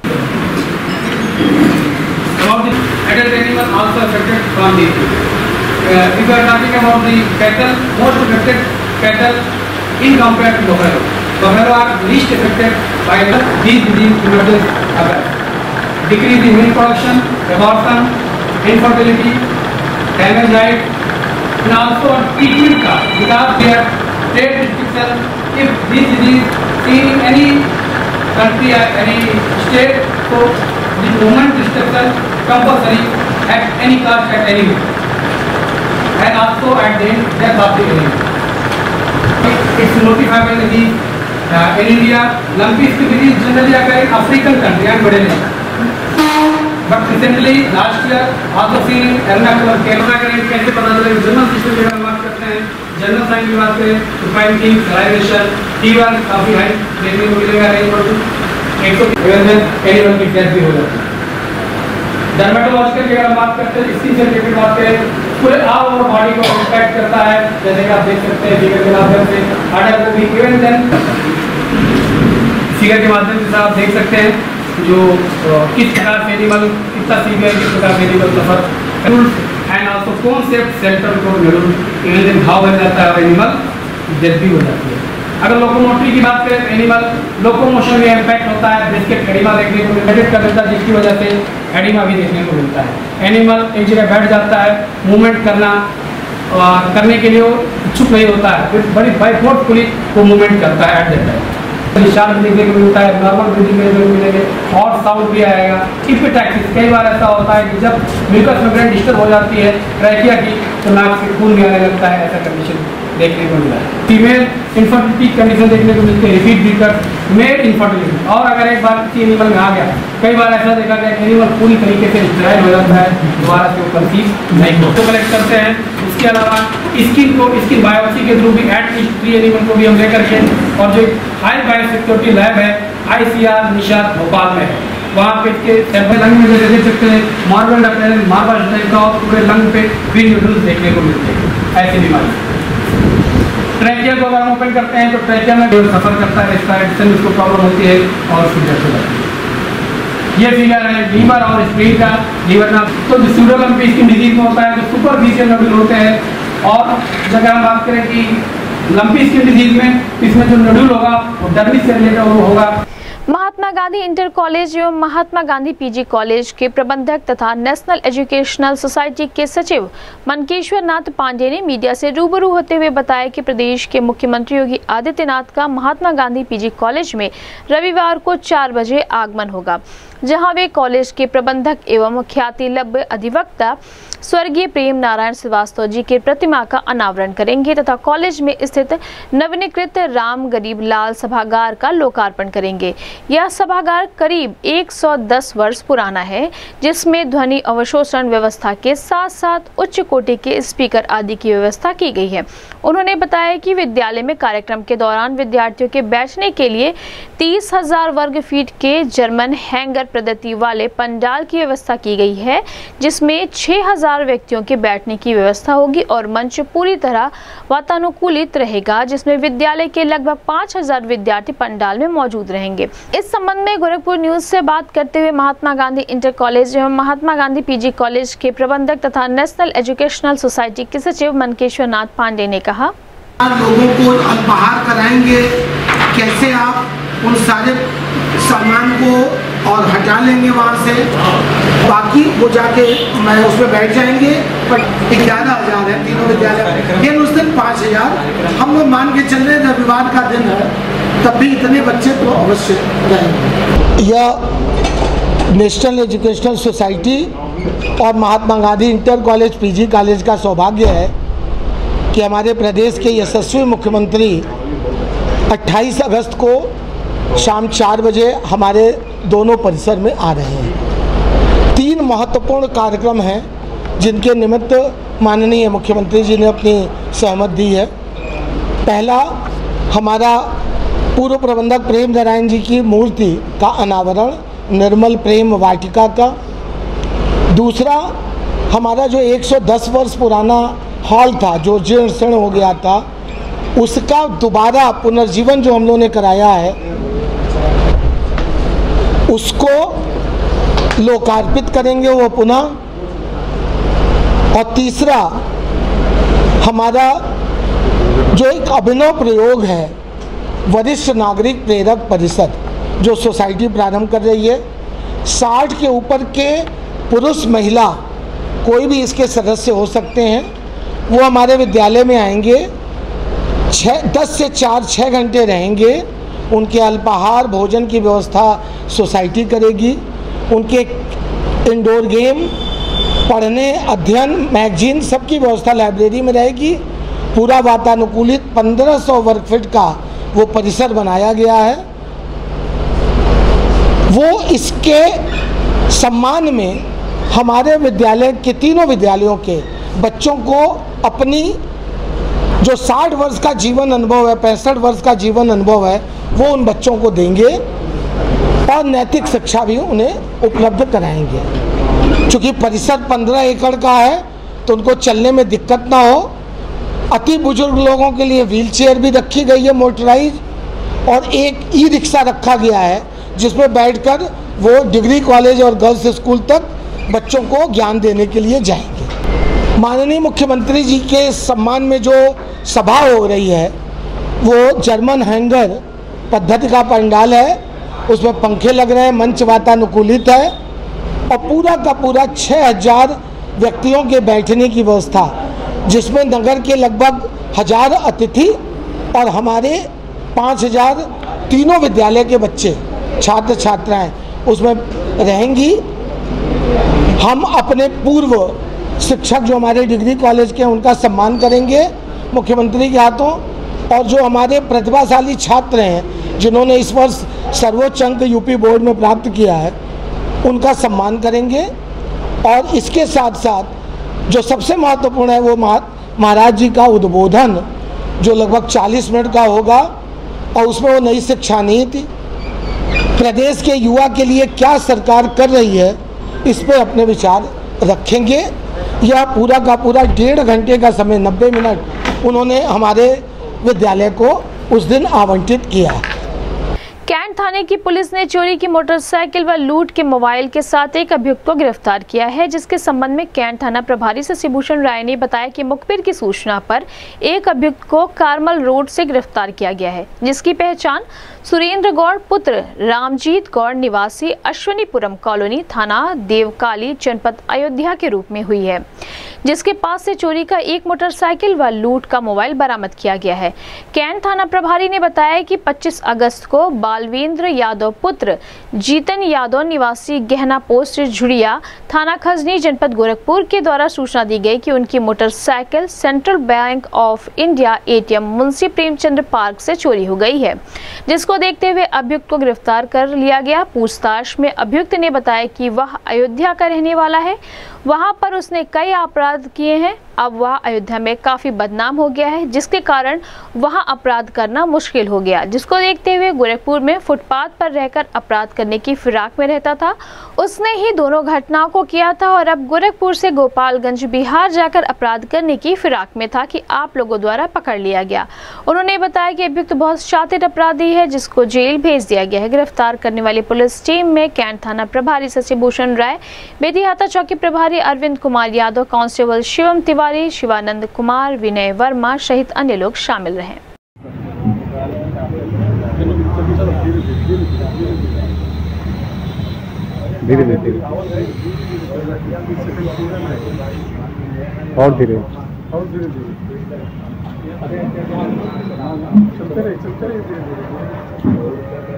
S11: Uh, if you are talking about the cattle, most affected cattle in compared to buffalo. Buffalo are least affected by the these disease emerges occur. Decrease in milk production, abortion, infertility, damage height, and also treatment cost. Because there trade restriction, if this disease seen in any country or any state, so the movement restriction compulsory at any cost at any way. And also at the end death of the animal. It's notifiable disease uh, in India. Lumpy skin disease generally occur in African country and Middle East. But recently last year also seen in Ernakulam, Kerala का rate कैसे पता चला? General system की बात करते हैं, general science की बात करें तो फाइन किंग सलाइवेशन फीवर काफी हाई देखने को मिलेगा। रेंज पर एक सौ एनिमल की डेथ भी हो जाती है। डर्मेटोलॉजिकल की अगर बात करते हैं, स्किन से रिलेटेड बात करें, पूरे ऑल ओवर बॉडी को इम्पैक्ट करता है, जैसे कि आप देख सकते हैं फिगर के माध्यम से। हार्ट को भी इवन देन फिगर के माध्यम से आप देख सकते हैं जो किस प्रकार से एनिमल कितना सीवियर किस प्रकार से animal suffer and also concept centre को इवन देन घाव बन जाता है और एनिमल डेथ भी हो जाती है। अगर लोकोमोटिव की बात करें तो एनिमल लोकोमोशन में इम्पैक्ट होता है, जिसके एडिमा देखने को मिलता है, कर देता है, जिसकी वजह से एडिमा भी देखने को मिलता है। एनिमल एक जगह बैठ जाता है, मूवमेंट करना और करने के लिए वो इच्छुक नहीं होता है, फिर बड़ी बाई फोर्सफुली वो मूवमेंट करता है एट दैट टाइम। निशान भी देखने को मिलता है, नॉर्मल ब्रीदिंग देखने को मिलेंगे और साउंड भी आएगा। हिपेटाइटिस कई बार ऐसा होता है कि जब म्यूकस मेम्ब्रेन डिस्टर्ब हो जाती है ट्रैकिया की, तो नाक से खून भी आने लगता है, ऐसा कंडीशन देखने को मिला है। फीमेल इन्फर्टिलिटी कंडीशन देखने को मिलती है, रिपीट बीकर मेल इन्फर्टिलिटी। और अगर एक बार किसी एनिमल में आ गया, कई बार ऐसा देखा गया कि एनिमल पूरी तरीके से स्टेराइल हो जाता है, दोबारा से वो कंसीव नहीं हो तो कलेक्ट करते हैं। उसके अलावा स्किन को स्किन बायोप्सी के थ्रू भी एट लीस्ट थ्री एनिमल को भी हम लेकर के, और जो हाई बायो सिक्योरिटी लैब है I C R NIHSAD Bhopal में है, वहाँ पे इसके सैंपल लंग में जैसे देख सकते हैं मार्बल मार्बल टाइप का और पूरे लंग पे ग्रीन न्यूट्रल्स देखने को मिलते हैं। ऐसी बीमारी ट्रैकिया को अगर हम ओपन करते हैं तो ट्रैकिया में जो सफर करता है रेस्पिरेशन उसको प्रॉब्लम होती है और फिर डेथ हो जाती है। ये फिगर है लीवर और स्प्लीन का। लीवर का तो स्यूडोलम्पी स्किन डिजीज में होता है, जो सुपरफिशियल नोडुल होते हैं। और जब हम बात करें कि लंपी स्किन डिजीज में, इसमें जो नोडुल होगा वो डर्मिस से रिलेटेड वो होगा।
S1: महात्मा गांधी इंटर कॉलेज एवं महात्मा गांधी पीजी कॉलेज के प्रबंधक तथा नेशनल एजुकेशनल सोसाइटी के सचिव मनकेश्वर नाथ पांडे ने मीडिया से रूबरू होते हुए बताया कि प्रदेश के मुख्यमंत्री योगी आदित्यनाथ का महात्मा गांधी पीजी कॉलेज में रविवार को चार बजे आगमन होगा, जहां वे कॉलेज के प्रबंधक एवं ख्याति लब्ध अधिवक्ता स्वर्गीय प्रेम नारायण श्रीवास्तव जी की प्रतिमा का अनावरण करेंगे तथा कॉलेज में स्थित नवीनीकृत राम गरीब लाल सभागार का लोकार्पण करेंगे। यह सभागार करीब एक सौ दस वर्ष पुराना है, जिसमें ध्वनि अवशोषण व्यवस्था के साथ साथ उच्च कोटि के स्पीकर आदि की व्यवस्था की गई है। उन्होंने बताया कि विद्यालय में कार्यक्रम के दौरान विद्यार्थियों के बैठने के लिए तीस हजार वर्ग फीट के जर्मन हैंगर पद्धति वाले पंडाल की व्यवस्था की गई है, जिसमें छह हजार हजार व्यक्तियों के बैठने की व्यवस्था होगी और मंच पूरी तरह वातानुकूलित रहेगा, जिसमें विद्यालय के लगभग पाँच हजार विद्यार्थी पंडाल में मौजूद रहेंगे। इस संबंध में गोरखपुर न्यूज से बात करते हुए महात्मा गांधी इंटर कॉलेज एवं महात्मा गांधी पीजी कॉलेज के प्रबंधक तथा नेशनल एजुकेशनल सोसाइटी के सचिव मनकेश्वर नाथ पांडे ने कहा,
S12: लोगों को अल्पाहार कराएंगे, कैसे आप उन सारे सामान को और हटा लेंगे वहाँ से, बाकी वो जाके मैं उसमें बैठ जाएंगे। पर ग्यारह हजार है तीनों विद्यालय, लेकिन उस दिन पाँच हजार हम लोग मान के चल रहे हैं। रविवार का दिन है, तब भी इतने बच्चे तो अवश्य रहेंगे।
S13: यह नेशनल एजुकेशनल सोसाइटी और Mahatma Gandhi inter college PG college का सौभाग्य है कि हमारे प्रदेश के यशस्वी मुख्यमंत्री अट्ठाईस अगस्त को शाम चार बजे हमारे दोनों परिसर में आ रहे हैं। तीन महत्वपूर्ण कार्यक्रम हैं जिनके निमित्त माननीय मुख्यमंत्री जी ने अपनी सहमत दी है। पहला, हमारा पूर्व प्रबंधक प्रेम नारायण जी की मूर्ति का अनावरण निर्मल प्रेम वाटिका का। दूसरा, हमारा जो एक सौ दस वर्ष पुराना हॉल था जो जीर्ण शीर्ण हो गया था, उसका दोबारा पुनर्जीवन जो हम लोगों ने कराया है, उसको लोकार्पित करेंगे वो पुनः। और तीसरा, हमारा जो एक अभिनव प्रयोग है वरिष्ठ नागरिक प्रेरक परिषद जो सोसाइटी प्रारंभ कर रही है, साठ के ऊपर के पुरुष महिला कोई भी इसके सदस्य हो सकते हैं। वो हमारे विद्यालय में आएंगे, छः दस से चार छः घंटे रहेंगे। उनके अल्पाहार भोजन की व्यवस्था सोसाइटी करेगी। उनके इंडोर गेम, पढ़ने, अध्ययन, मैगजीन सबकी व्यवस्था लाइब्रेरी में रहेगी। पूरा वातानुकूलित पंद्रह सौ वर्ग फीट का वो परिसर बनाया गया है। वो इसके सम्मान में हमारे विद्यालय के तीनों विद्यालयों के बच्चों को अपनी जो साठ वर्ष का जीवन अनुभव है, पैंसठ वर्ष का जीवन अनुभव है, वो उन बच्चों को देंगे और नैतिक शिक्षा भी उन्हें उपलब्ध कराएंगे। चूँकि परिसर पंद्रह एकड़ का है तो उनको चलने में दिक्कत ना हो। अति बुजुर्ग लोगों के लिए व्हील चेयर भी रखी गई है मोटराइज, और एक ई रिक्शा रखा गया है जिसमें बैठकर वो डिग्री कॉलेज और गर्ल्स स्कूल तक बच्चों को ज्ञान देने के लिए जाएंगे। माननीय मुख्यमंत्री जी के सम्मान में जो सभा हो रही है वो जर्मन हैंगर पद्धति का पंडाल है। उसमें पंखे लग रहे हैं, मंच वातानुकूलित है और पूरा का पूरा छः हजार व्यक्तियों के बैठने की व्यवस्था, जिसमें नगर के लगभग हजार अतिथि और हमारे पाँच हजार तीनों विद्यालय के बच्चे छात्र छात्राएं उसमें रहेंगी। हम अपने पूर्व शिक्षक जो हमारे डिग्री कॉलेज के हैं उनका सम्मान करेंगे मुख्यमंत्री के हाथों, और जो हमारे प्रतिभाशाली छात्र हैं जिन्होंने इस वर्ष सर्वोच्च अंक यूपी बोर्ड में प्राप्त किया है उनका सम्मान करेंगे। और इसके साथ साथ जो सबसे महत्वपूर्ण है वो महाराज जी का उद्बोधन जो लगभग चालीस मिनट का होगा, और उसमें वो नई शिक्षा नीति प्रदेश के युवा के लिए क्या सरकार कर रही है इस पर अपने विचार रखेंगे। यह पूरा का पूरा डेढ़ घंटे का समय, नब्बे मिनट उन्होंने हमारे विद्यालय को उस दिन आवंटित किया।
S1: कैंट थाने की पुलिस ने चोरी की मोटरसाइकिल व लूट के मोबाइल के साथ एक अभियुक्त को गिरफ्तार किया है, जिसके संबंध में कैंट थाना प्रभारी शशिभूषण राय ने बताया कि मुखबिर की सूचना पर एक अभियुक्त को कारमल रोड से गिरफ्तार किया गया है, जिसकी पहचान सुरेंद्र गौड़ पुत्र रामजीत गौड़ निवासी अश्वनीपुरम कॉलोनी थाना देवकाली जनपद अयोध्या के रूप में हुई है, जिसके पास से चोरी का एक मोटरसाइकिल व लूट का मोबाइल बरामद किया गया है। कैंट थाना प्रभारी ने बताया कि पच्चीस अगस्त को बालवेंद्र यादव पुत्र जीतन यादव निवासी गहना पोस्ट झुड़िया थाना खजनी जनपद गोरखपुर के द्वारा सूचना दी गई कि उनकी motorcycle central bank of India ATM Munshi Premchandra park से चोरी हो गई है, जिसको देखते हुए अभियुक्त को गिरफ्तार कर लिया गया। पूछताछ में अभियुक्त ने बताया कि वह अयोध्या का रहने वाला है, वहां पर उसने कई अपराध किए हैं। अब वह अयोध्या में काफी बदनाम हो गया है, जिसके कारण वहां अपराध करना मुश्किल हो गया, जिसको देखते हुए गोरखपुर में फुटपाथ पर रहकर अपराध करने की फिराक में रहता था। उसने ही दोनों घटनाओं को किया था और अब गोरखपुर से गोपालगंज बिहार जाकर अपराध करने की फिराक में था कि आप लोगों द्वारा पकड़ लिया गया। उन्होंने बताया कि अभियुक्त तो बहुत शातिर अपराधी है, जिसको जेल भेज दिया गया है। गिरफ्तार करने वाली पुलिस टीम में कैंट थाना प्रभारी शशिभूषण राय, बेतिहाता चौकी प्रभारी अरविंद कुमार यादव, कांस्टेबल शिवम तिवारी, शिवानंद कुमार, विनय वर्मा सहित अन्य लोग शामिल रहे।
S14: धीरे धीरे और धीरे और धीरे धीरे चलते रहे चलते रहे।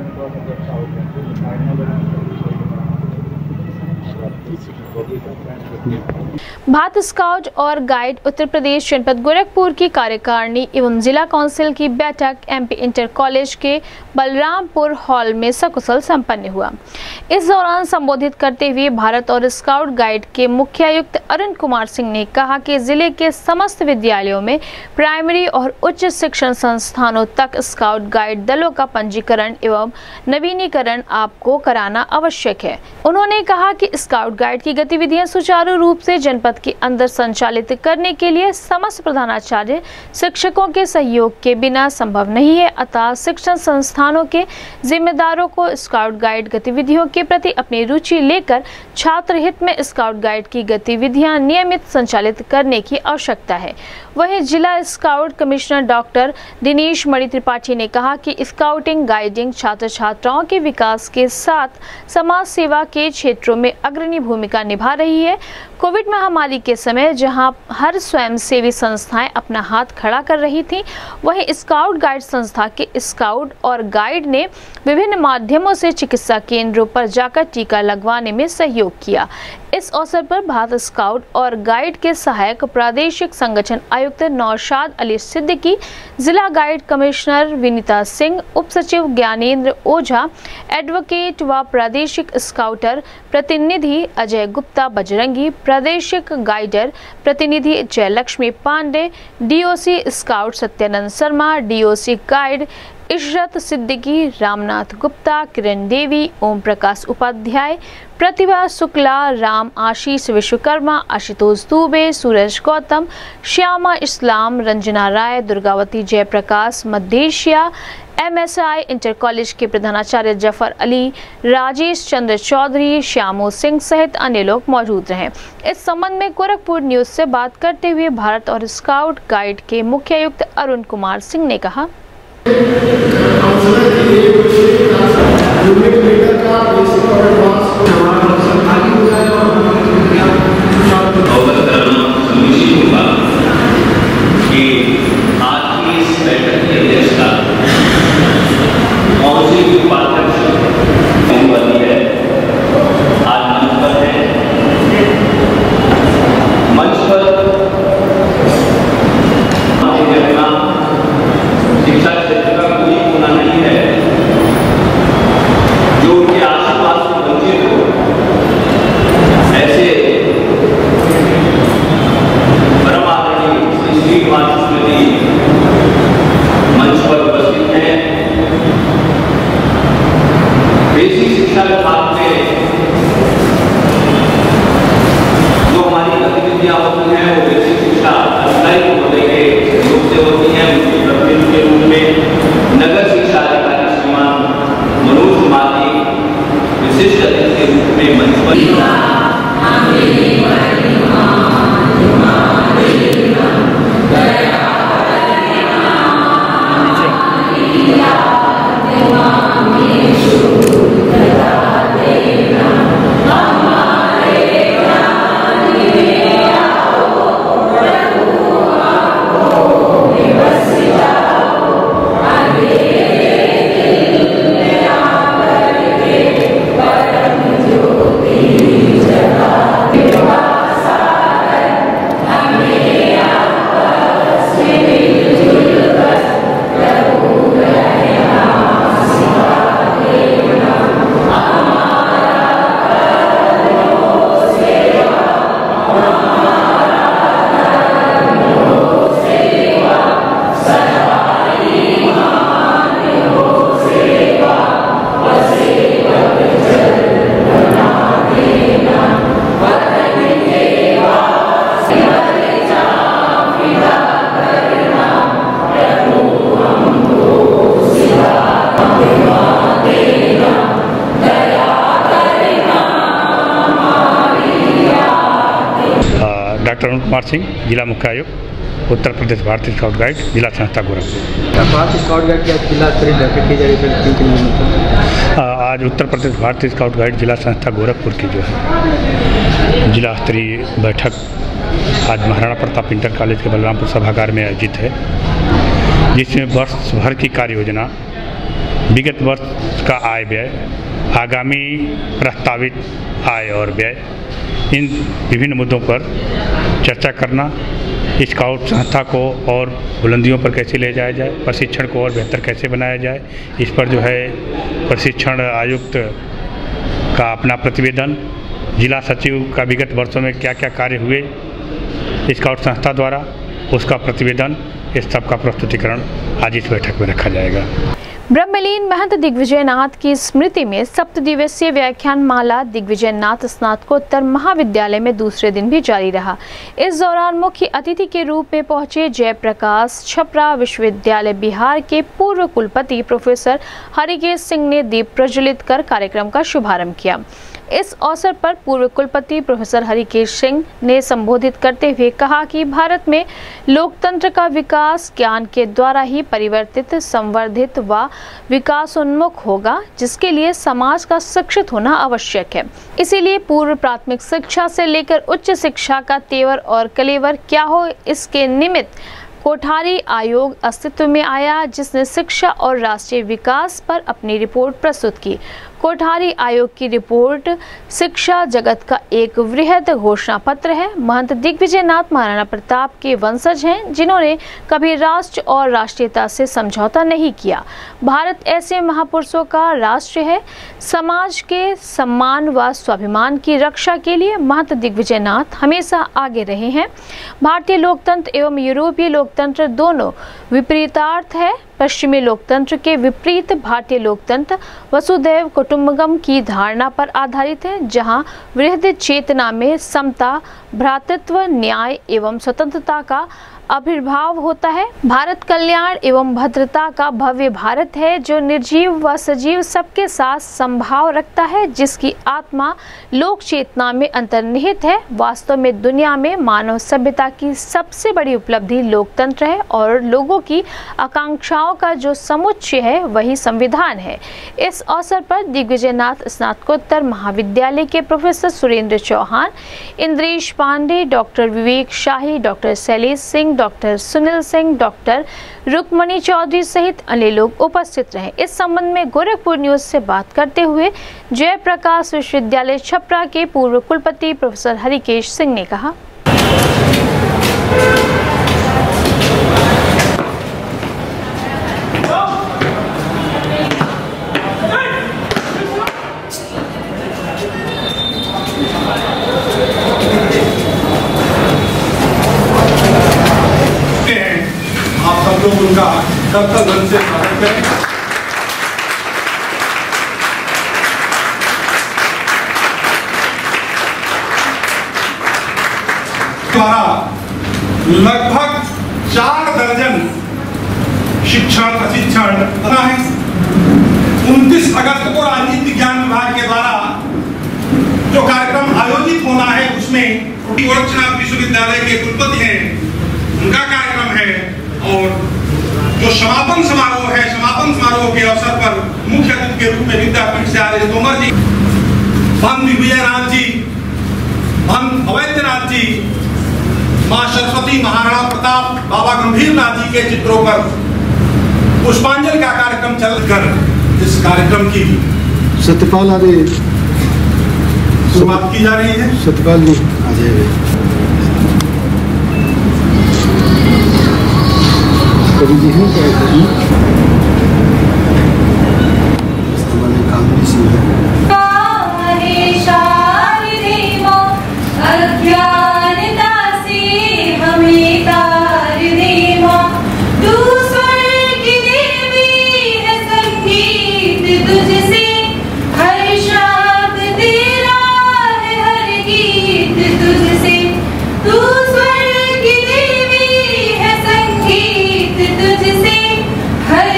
S1: भारत स्काउट और गाइड उत्तर प्रदेश जनपद गोरखपुर की कार्यकारिणी एवं जिला काउंसिल की बैठक एमपी इंटर कॉलेज के बलरामपुर हॉल में सकुशल संपन्न हुआ। इस दौरान संबोधित करते हुए भारत और स्काउट गाइड के मुख्यायुक्त अरुण कुमार सिंह ने कहा कि जिले के समस्त विद्यालयों में प्राइमरी और उच्च शिक्षण संस्थानों तक स्काउट गाइड दलों का पंजीकरण एवं नवीनीकरण आपको कराना आवश्यक है। उन्होंने कहा कि स्काउट गाइड की गतिविधियां सुचारू रूप से जनपद के अंदर संचालित करने के लिए समस्त प्रधानाचार्य शिक्षकों के सहयोग के बिना संभव नहीं है, अतः शिक्षण संस्थानों के जिम्मेदारों को स्काउट गाइड गतिविधियों के प्रति अपनी रुचि लेकर छात्र हित में स्काउट गाइड की गतिविधियां नियमित संचालित करने की आवश्यकता है। वहीं जिला scout commissioner doctor Dinesh Mani Tripathi ने कहा कि स्काउटिंग गाइडिंग छात्र छात्राओं के विकास के साथ समाज सेवा के क्षेत्रों में अग्रणी भूमिका निभा रही है। कोविड महामारी के समय जहां हर स्वयंसेवी संस्थाएं अपना हाथ खड़ा कर रही थीं, वहीं स्काउट गाइड संस्था के स्काउट और गाइड ने विभिन्न माध्यमों से चिकित्सा केंद्रों पर जाकर टीका लगवाने में सहयोग किया। इस अवसर पर भारत स्काउट और गाइड के सहायक प्रादेशिक संगठन आयुक्त नौशाद अली सिद्दीकी, जिला गाइड कमिश्नर विनीता सिंह, उप सचिव ज्ञानेंद्र ओझा, एडवोकेट व प्रादेशिक स्काउटर प्रतिनिधि अजय गुप्ता बजरंगी, प्रादेशिक गाइडर प्रतिनिधि Jayalakshmi Pandey, DOC scout Satyanand Sharma, DOC guide Ishrat Siddiqui, Ramnath Gupta, Kiran Devi, Om Prakash Upadhyay, Pratibha Shukla, Ram Ashish Vishwakarma, Ashutosh Dubey, Suraj Gautam, Shyama Islam, Ranjana Rai, Durgavati Jayaprakash, Madhdeshiya, MSI inter college के प्रधानाचार्य जफर अली, राजेश चंद्र चौधरी, श्यामो सिंह सहित अन्य लोग मौजूद रहे। इस संबंध में गोरखपुर न्यूज से बात करते हुए भारत और स्काउट गाइड के मुख्यायुक्त अरुण कुमार सिंह ने कहा,
S15: ज्योति डॉक्टर अरुण कुमार सिंह, जिला मुख्य आयुक्त उत्तर प्रदेश भारतीय स्काउट गाइड, जिला संस्था गोरखपुर।
S5: भारतीय स्काउट गाइड की जिला स्तरीय बैठक की जा रही है।
S15: आज उत्तर प्रदेश भारतीय स्काउट गाइड जिला संस्था गोरखपुर की जो है जिला स्तरीय बैठक आज महाराणा प्रताप इंटर कॉलेज के बलरामपुर सभागार में आयोजित है, जिसमें वर्ष भर की कार्य योजना, विगत वर्ष का आय व्यय, आगामी प्रस्तावित आय और व्यय, इन विभिन्न मुद्दों पर चर्चा करना, स्काउट संस्था को और बुलंदियों पर कैसे ले जाया जाए, प्रशिक्षण को और बेहतर कैसे बनाया जाए, इस पर जो है प्रशिक्षण आयुक्त का अपना प्रतिवेदन, जिला सचिव का विगत वर्षों में क्या क्या कार्य हुए स्काउट संस्था द्वारा, उसका प्रतिवेदन, इस सब का प्रस्तुतिकरण आज इस बैठक में रखा जाएगा।
S1: ब्रह्मलीन महंत दिग्विजयनाथ की स्मृति में सप्त दिवसीय व्याख्यान माला दिग्विजयनाथ स्नातकोत्तर महाविद्यालय में दूसरे दिन भी जारी रहा। इस दौरान मुख्य अतिथि के रूप में पहुंचे जयप्रकाश छपरा विश्वविद्यालय बिहार के पूर्व कुलपति प्रोफेसर हरिकेश सिंह ने दीप प्रज्वलित कर कार्यक्रम का शुभारंभ किया। इस अवसर पर पूर्व कुलपति प्रोफेसर हरिकेश सिंह ने संबोधित करते हुए कहा कि भारत में लोकतंत्र का विकास ज्ञान के द्वारा ही परिवर्तित, संवर्धित व विकासोन्मुख होगा, जिसके लिए समाज का शिक्षित होना आवश्यक है। इसीलिए पूर्व प्राथमिक शिक्षा से लेकर उच्च शिक्षा का तेवर और कलेवर क्या हो, इसके निमित्त कोठारी आयोग अस्तित्व में आया, जिसने शिक्षा और राष्ट्रीय विकास पर अपनी रिपोर्ट प्रस्तुत की। कोठारी आयोग की रिपोर्ट शिक्षा जगत का एक वृहद घोषणा पत्र है। महंत दिग्विजयनाथ महाराणा प्रताप के वंशज हैं, जिन्होंने कभी राष्ट्र और राष्ट्रीयता से समझौता नहीं किया। भारत ऐसे महापुरुषों का राष्ट्र है। समाज के सम्मान व स्वाभिमान की रक्षा के लिए महंत दिग्विजयनाथ हमेशा आगे रहे हैं। भारतीय लोकतंत्र एवं यूरोपीय लोकतंत्र दोनों विपरीतार्थ है। पश्चिमी लोकतंत्र के विपरीत भारतीय लोकतंत्र वसुधैव कुटुंबकम की धारणा पर आधारित है, जहां वृहद चेतना में समता, भ्रातृत्व, न्याय एवं स्वतंत्रता का आविर्भाव होता है। भारत कल्याण एवं भद्रता का भव्य भारत है, जो निर्जीव व सजीव सबके साथ संभाव रखता है, जिसकी आत्मा लोक चेतना में अंतर्निहित है। वास्तव में दुनिया में मानव सभ्यता की सबसे बड़ी उपलब्धि लोकतंत्र है और लोगों की आकांक्षाओं का जो समुच्चय है वही संविधान है। इस अवसर पर दिग्विजयनाथ स्नातकोत्तर महाविद्यालय के professor Surendra Chauhan, Indresh Pandey, doctor Vivek Shahi, doctor Shailesh Singh, doctor Sunil Singh, doctor Rukmani Chaudhary सहित अन्य लोग उपस्थित रहे। इस संबंध में गोरखपुर न्यूज से बात करते हुए जयप्रकाश विश्वविद्यालय छपरा के पूर्व कुलपति प्रोफेसर हरिकेश सिंह ने कहा,
S16: लोग उनका कर्तव्य से स्वागत करें। द्वारा लगभग चार दर्जन शिक्षण प्रशिक्षण बना है। उनतीस अगस्त को राजनीति विज्ञान विभाग के द्वारा जो कार्यक्रम आयोजित होना है, उसमें गोरखनाथ विश्वविद्यालय के कुलपति हैं, उनका कार्यक्रम है। और जो समापन समारोह है, समापन समारोह के अवसर पर मुख्य अतिथि के रूप में विद्यापीठ से आर एस तोमर जी, भन दिग्विजयनाथ जी, भन अवैधनाथ जी, मां सरस्वती, महाराणा प्रताप, बाबा गंभीरनाथ जी के चित्रों पर पुष्पांजलि का कार्यक्रम चलकर इस कार्यक्रम की
S17: सत्यपाल आदि
S16: शुरुआत की जा रही है।
S17: सत्यपाल जी आ जाइए। कभी जी हैं क्या हमारे काम भी सी है।
S18: हर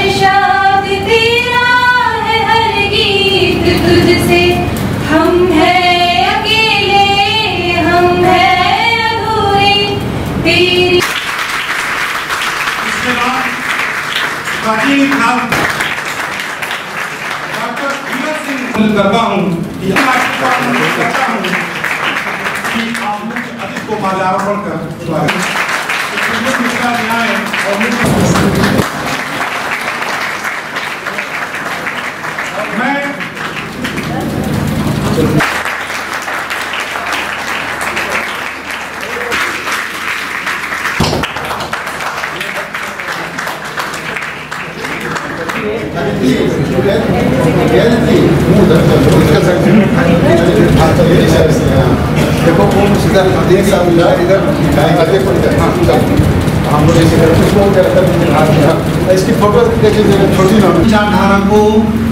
S16: डॉक्टर धीरज सिंह करता हूँ कि कहता हूँ कि आप मुख्य अतिथि को माल्यार्पण कर स्वागत मैं
S17: देखो कौन सीधा देख सामने इधर हम लोग इसकी फोटो देखिए छोटी ना
S6: विचारधारा को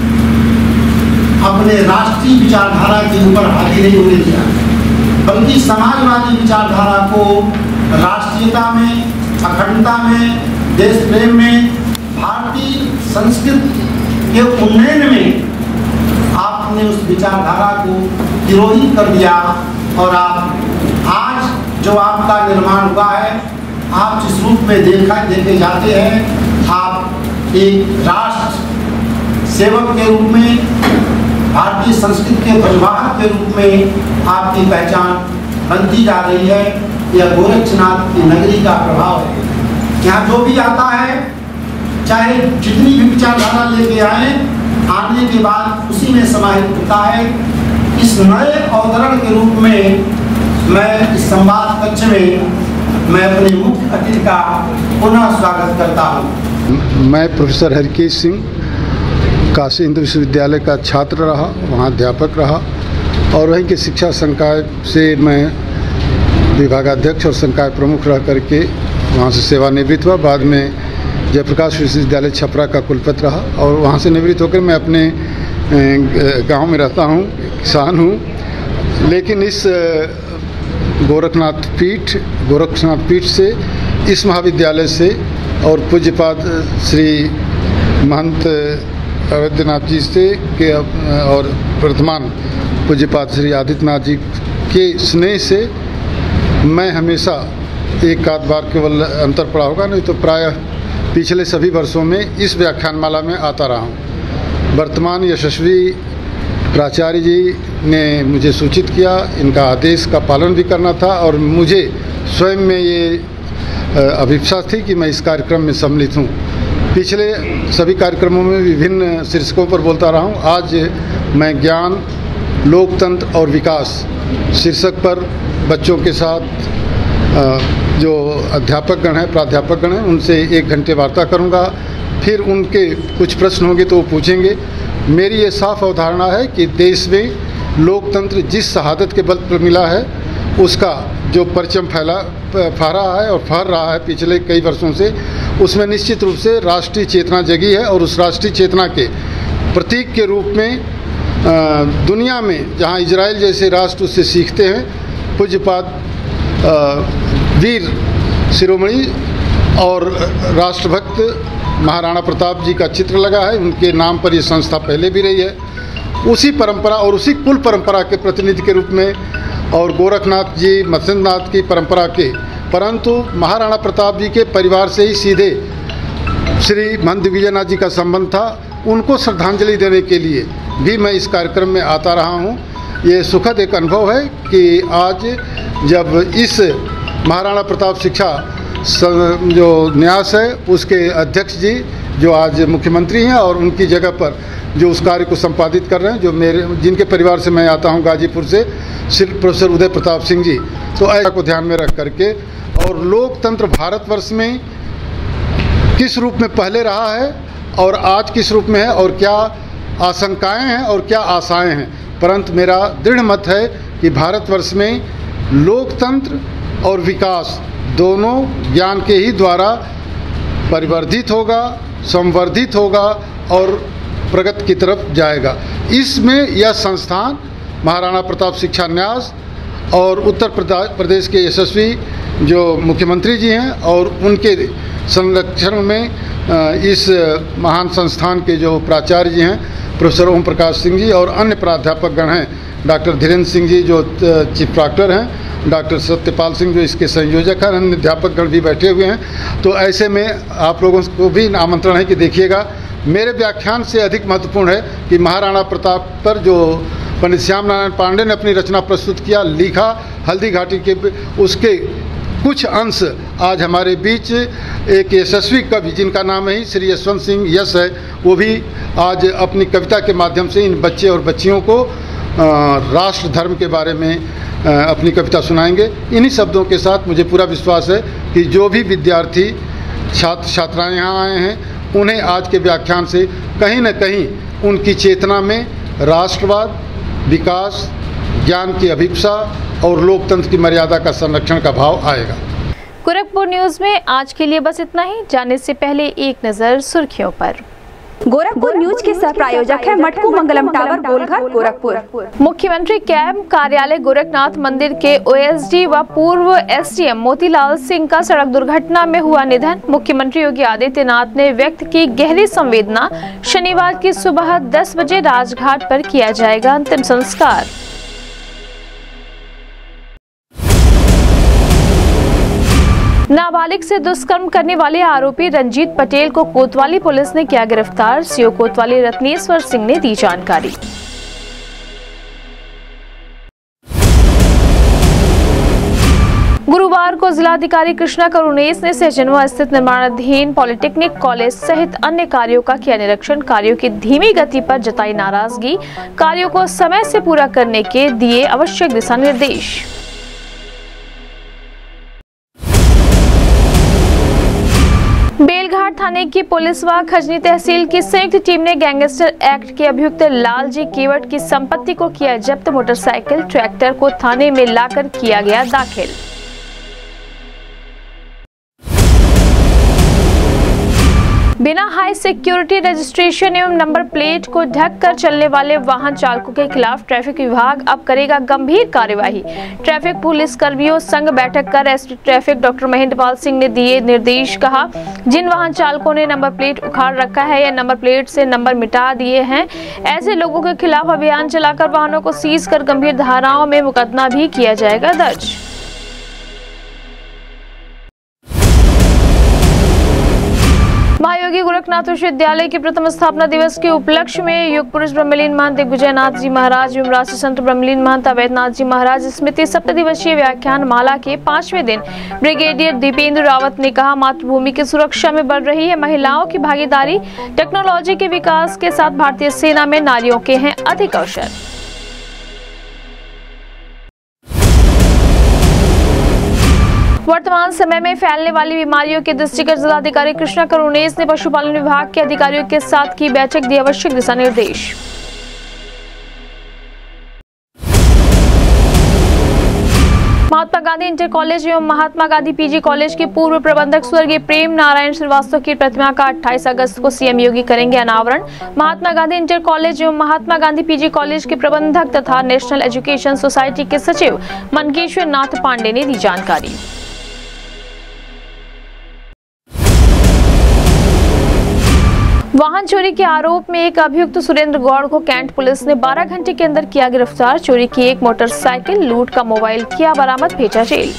S6: अपने राष्ट्रीय विचारधारा के ऊपर हावी नहीं होने दिया, बल्कि समाजवादी विचारधारा को राष्ट्रीयता में, अखंडता में, देश प्रेम में, भारतीय संस्कृति के उन्नयन में आपने उस विचारधारा को तिरोहित कर दिया। और आप आज जो आपका निर्माण हुआ है, आप जिस रूप में देखा देखे जाते हैं, आप एक राष्ट्र सेवक के रूप में, भारतीय संस्कृति के ध्वजवाहक के रूप में आपकी पहचान बनती जा रही है। यह गोरक्षनाथ की नगरी का प्रभाव है। यहाँ जो भी आता है, चाहे जितनी भी विचारधारा लेके आए, आने के बाद उसी में समाहित होता है। इस नए अवतरण के रूप में मैं इस संवाद कक्ष में मैं अपने मुख्य अतिथि का पुनः स्वागत करता हूँ।
S17: मैं प्रोफेसर हरकेश सिंह काशी हिंदू विश्वविद्यालय का छात्र रहा, वहाँ अध्यापक रहा और वहीं के शिक्षा संकाय से मैं विभागाध्यक्ष और संकाय प्रमुख रह करके वहाँ से सेवानिवृत्त हुआ। बाद में जयप्रकाश विश्वविद्यालय छपरा का कुलपति रहा और वहाँ से निवृत्त होकर मैं अपने गांव में रहता हूँ, किसान हूँ। लेकिन इस गोरखनाथ पीठ गोरखनाथ पीठ से, इस महाविद्यालय से और पूज्यपाद श्री महंत अवैधनाथ जी से के और वर्तमान पूज्यपाद श्री आदित्यनाथ जी के स्नेह से मैं हमेशा एक आध बार केवल अंतर पड़ा होगा, नहीं तो प्रायः पिछले सभी वर्षों में इस व्याख्यानमाला में आता रहा हूँ। वर्तमान यशस्वी प्राचार्य जी ने मुझे सूचित किया, इनका आदेश का पालन भी करना था और मुझे स्वयं में ये अभिप्सा थी कि मैं इस कार्यक्रम में सम्मिलित हूँ। पिछले सभी कार्यक्रमों में विभिन्न शीर्षकों पर बोलता रहा हूँ। आज मैं ज्ञान, लोकतंत्र और विकास शीर्षक पर बच्चों के साथ जो अध्यापकगण हैं, प्राध्यापकगण हैं, उनसे एक घंटे वार्ता करूँगा। फिर उनके कुछ प्रश्न होंगे तो वो पूछेंगे। मेरी ये साफ अवधारणा है कि देश में लोकतंत्र जिस शहादत के बल पर मिला है, उसका जो परचम फैला फहरा है और फहर रहा है पिछले कई वर्षों से, उसमें निश्चित रूप से राष्ट्रीय चेतना जगी है। और उस राष्ट्रीय चेतना के प्रतीक के रूप में दुनिया में जहाँ इजराइल जैसे राष्ट्र उससे सीखते हैं, पूज्यपाद वीर शिरोमणि और राष्ट्रभक्त महाराणा प्रताप जी का चित्र लगा है। उनके नाम पर ये संस्था पहले भी रही है। उसी परंपरा और उसी कुल परंपरा के प्रतिनिधि के रूप में और गोरखनाथ जी, मत्स्यनाथ की परंपरा के, परंतु महाराणा प्रताप जी के परिवार से ही सीधे श्री महंत दिग्विजयनाथ जी का संबंध था। उनको श्रद्धांजलि देने के लिए भी मैं इस कार्यक्रम में आता रहा हूँ। ये सुखद एक अनुभव है कि आज जब इस महाराणा प्रताप शिक्षा जो न्यास है उसके अध्यक्ष जी जो आज मुख्यमंत्री हैं और उनकी जगह पर जो उस कार्य को संपादित कर रहे हैं, जो मेरे जिनके परिवार से मैं आता हूं गाजीपुर से, श्री प्रोफेसर उदय प्रताप सिंह जी, तो ऐसा को ध्यान में रख करके और लोकतंत्र भारतवर्ष में किस रूप में पहले रहा है और आज किस रूप में है और क्या आशंकाएं हैं और क्या आशाएं हैं, परंतु मेरा दृढ़ मत है कि भारतवर्ष में लोकतंत्र और विकास दोनों ज्ञान के ही द्वारा परिवर्धित होगा, संवर्धित होगा और प्रगति की तरफ जाएगा। इसमें यह संस्थान महाराणा प्रताप शिक्षा न्यास और उत्तर प्रदेश के यशस्वी जो मुख्यमंत्री जी हैं और उनके संरक्षण में इस महान संस्थान के जो प्राचार्य जी हैं प्रोफेसर ओम प्रकाश सिंह जी और अन्य प्राध्यापकगण हैं, डॉक्टर धीरेन्द्र सिंह जी जो चीफ प्रॉक्टर हैं, डॉक्टर सत्यपाल सिंह जो इसके संयोजक हैं, अन्य अध्यापकगण भी बैठे हुए हैं। तो ऐसे में आप लोगों को भी आमंत्रण है कि देखिएगा मेरे व्याख्यान से अधिक महत्वपूर्ण है कि महाराणा प्रताप पर जो पंडित श्याम नारायण पांडे ने अपनी रचना प्रस्तुत किया, लिखा, हल्दी घाटी के उसके कुछ अंश आज हमारे बीच एक यशस्वी कवि जिनका नाम है श्री यशवंत सिंह यश है, वो भी आज अपनी कविता के माध्यम से इन बच्चे और बच्चियों को राष्ट्र धर्म के बारे में अपनी कविता सुनाएंगे। इन्हीं शब्दों के साथ मुझे पूरा विश्वास है कि जो भी विद्यार्थी छात्र छात्राएं यहाँ आए हैं उन्हें आज के व्याख्यान से कहीं न कहीं उनकी चेतना में राष्ट्रवाद, विकास, ज्ञान की अभिप्सा और लोकतंत्र की मर्यादा का संरक्षण का भाव आएगा।
S1: गोरखपुर न्यूज में आज के लिए बस इतना ही। जाने से पहले एक नजर सुर्खियों पर।
S2: गोरखपुर न्यूज के सह प्रायोजक है मटकू मंगलम टावर गोलघर गोरखपुर।
S1: मुख्यमंत्री कैंप कार्यालय गोरखनाथ मंदिर के ओएसडी व पूर्व एसडीएम मोतीलाल सिंह का सड़क दुर्घटना में हुआ निधन। मुख्यमंत्री योगी आदित्यनाथ ने व्यक्त की गहरी संवेदना। शनिवार की सुबह दस बजे राजघाट पर किया जाएगा अंतिम संस्कार। नाबालिग से दुष्कर्म करने वाले आरोपी रंजीत पटेल को कोतवाली पुलिस ने किया गिरफ्तार। सीओ कोतवाली रत्नेश्वर सिंह ने दी जानकारी। गुरुवार को जिलाधिकारी कृष्णा करुणेश ने सहजनवा स्थित निर्माणाधीन पॉलिटेक्निक कॉलेज सहित अन्य कार्यों का किया निरीक्षण। कार्यों की धीमी गति पर जताई नाराजगी। कार्यों को समय से पूरा करने के दिए आवश्यक दिशा निर्देश। बेलघाट थाने की पुलिस व खजनी तहसील की संयुक्त टीम ने गैंगस्टर एक्ट के अभियुक्त लालजी केवट की संपत्ति को किया जब्त। मोटरसाइकिल, ट्रैक्टर को थाने में लाकर किया गया दाखिल। बिना हाई सिक्योरिटी रजिस्ट्रेशन एवं नंबर प्लेट को ढक कर चलने वाले वाहन चालकों के खिलाफ ट्रैफिक विभाग अब करेगा गंभीर कार्यवाही। ट्रैफिक पुलिस कर्मियों संग बैठक कर SP traffic doctor Mahendra Pal Singh ने दिए निर्देश। कहा, जिन वाहन चालकों ने नंबर प्लेट उखाड़ रखा है या नंबर प्लेट से नंबर मिटा दिए हैं, ऐसे लोगों के खिलाफ अभियान चलाकर वाहनों को सीज कर गंभीर धाराओं में मुकदमा भी किया जाएगा दर्ज। महायोगी गोरखनाथ विश्वविद्यालय के प्रथम स्थापना दिवस के उपलक्ष्य में योग पुरुष ब्रह्मलीन महंत दिग्विजय नाथ जी महाराज एवं राष्ट्र संत ब्रह्मलीन महंत अवैधनाथ जी महाराज स्मृति सप्त दिवसीय व्याख्यान माला के पांचवें दिन ब्रिगेडियर दीपेंद्र रावत ने कहा, मातृभूमि की सुरक्षा में बढ़ रही है महिलाओं की भागीदारी। टेक्नोलॉजी के विकास के साथ भारतीय सेना में नारियों के हैं अधिक अवसर। वर्तमान समय में फैलने वाली बीमारियों के दृष्टिगत जिलाधिकारी कृष्णा करुणेश ने पशुपालन विभाग के अधिकारियों के साथ की बैठक, दी आवश्यक दिशा निर्देश। महात्मा गांधी इंटर कॉलेज एवं महात्मा गांधी पीजी कॉलेज के पूर्व प्रबंधक स्वर्गीय प्रेम नारायण श्रीवास्तव की प्रतिमा का अट्ठाईस अगस्त को सीएम योगी करेंगे अनावरण। महात्मा गांधी इंटर कॉलेज एवं महात्मा गांधी पीजी कॉलेज के प्रबंधक तथा नेशनल एजुकेशन सोसाइटी के सचिव मनकेश्वर नाथ पांडे ने दी जानकारी। वाहन चोरी के आरोप में एक अभियुक्त सुरेंद्र गौड़ को कैंट पुलिस ने बारह घंटे के अंदर किया गिरफ्तार। चोरी की एक मोटरसाइकिल, लूट का मोबाइल किया बरामद, भेजा जेल।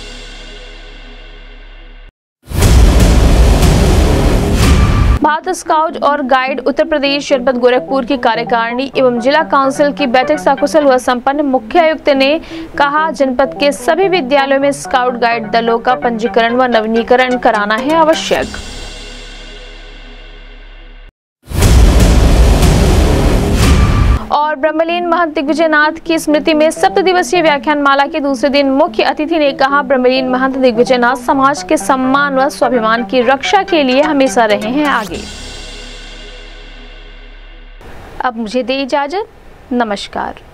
S1: भारत स्काउट और गाइड उत्तर प्रदेश जनपद गोरखपुर की कार्यकारिणी एवं जिला काउंसिल की बैठक सकुशल हुआ संपन्न। मुख्य आयुक्त ने कहा, जनपद के सभी विद्यालयों में स्काउट गाइड दलों का पंजीकरण व नवीनीकरण कराना है आवश्यक। और ब्रह्मलीन महंत दिग्विजय नाथ की स्मृति में सप्त दिवसीय व्याख्यान माला के दूसरे दिन मुख्य अतिथि ने कहा, ब्रह्मलीन महंत दिग्विजय नाथ समाज के सम्मान व स्वाभिमान की रक्षा के लिए हमेशा रहे हैं आगे। अब मुझे दे इजाजत, नमस्कार।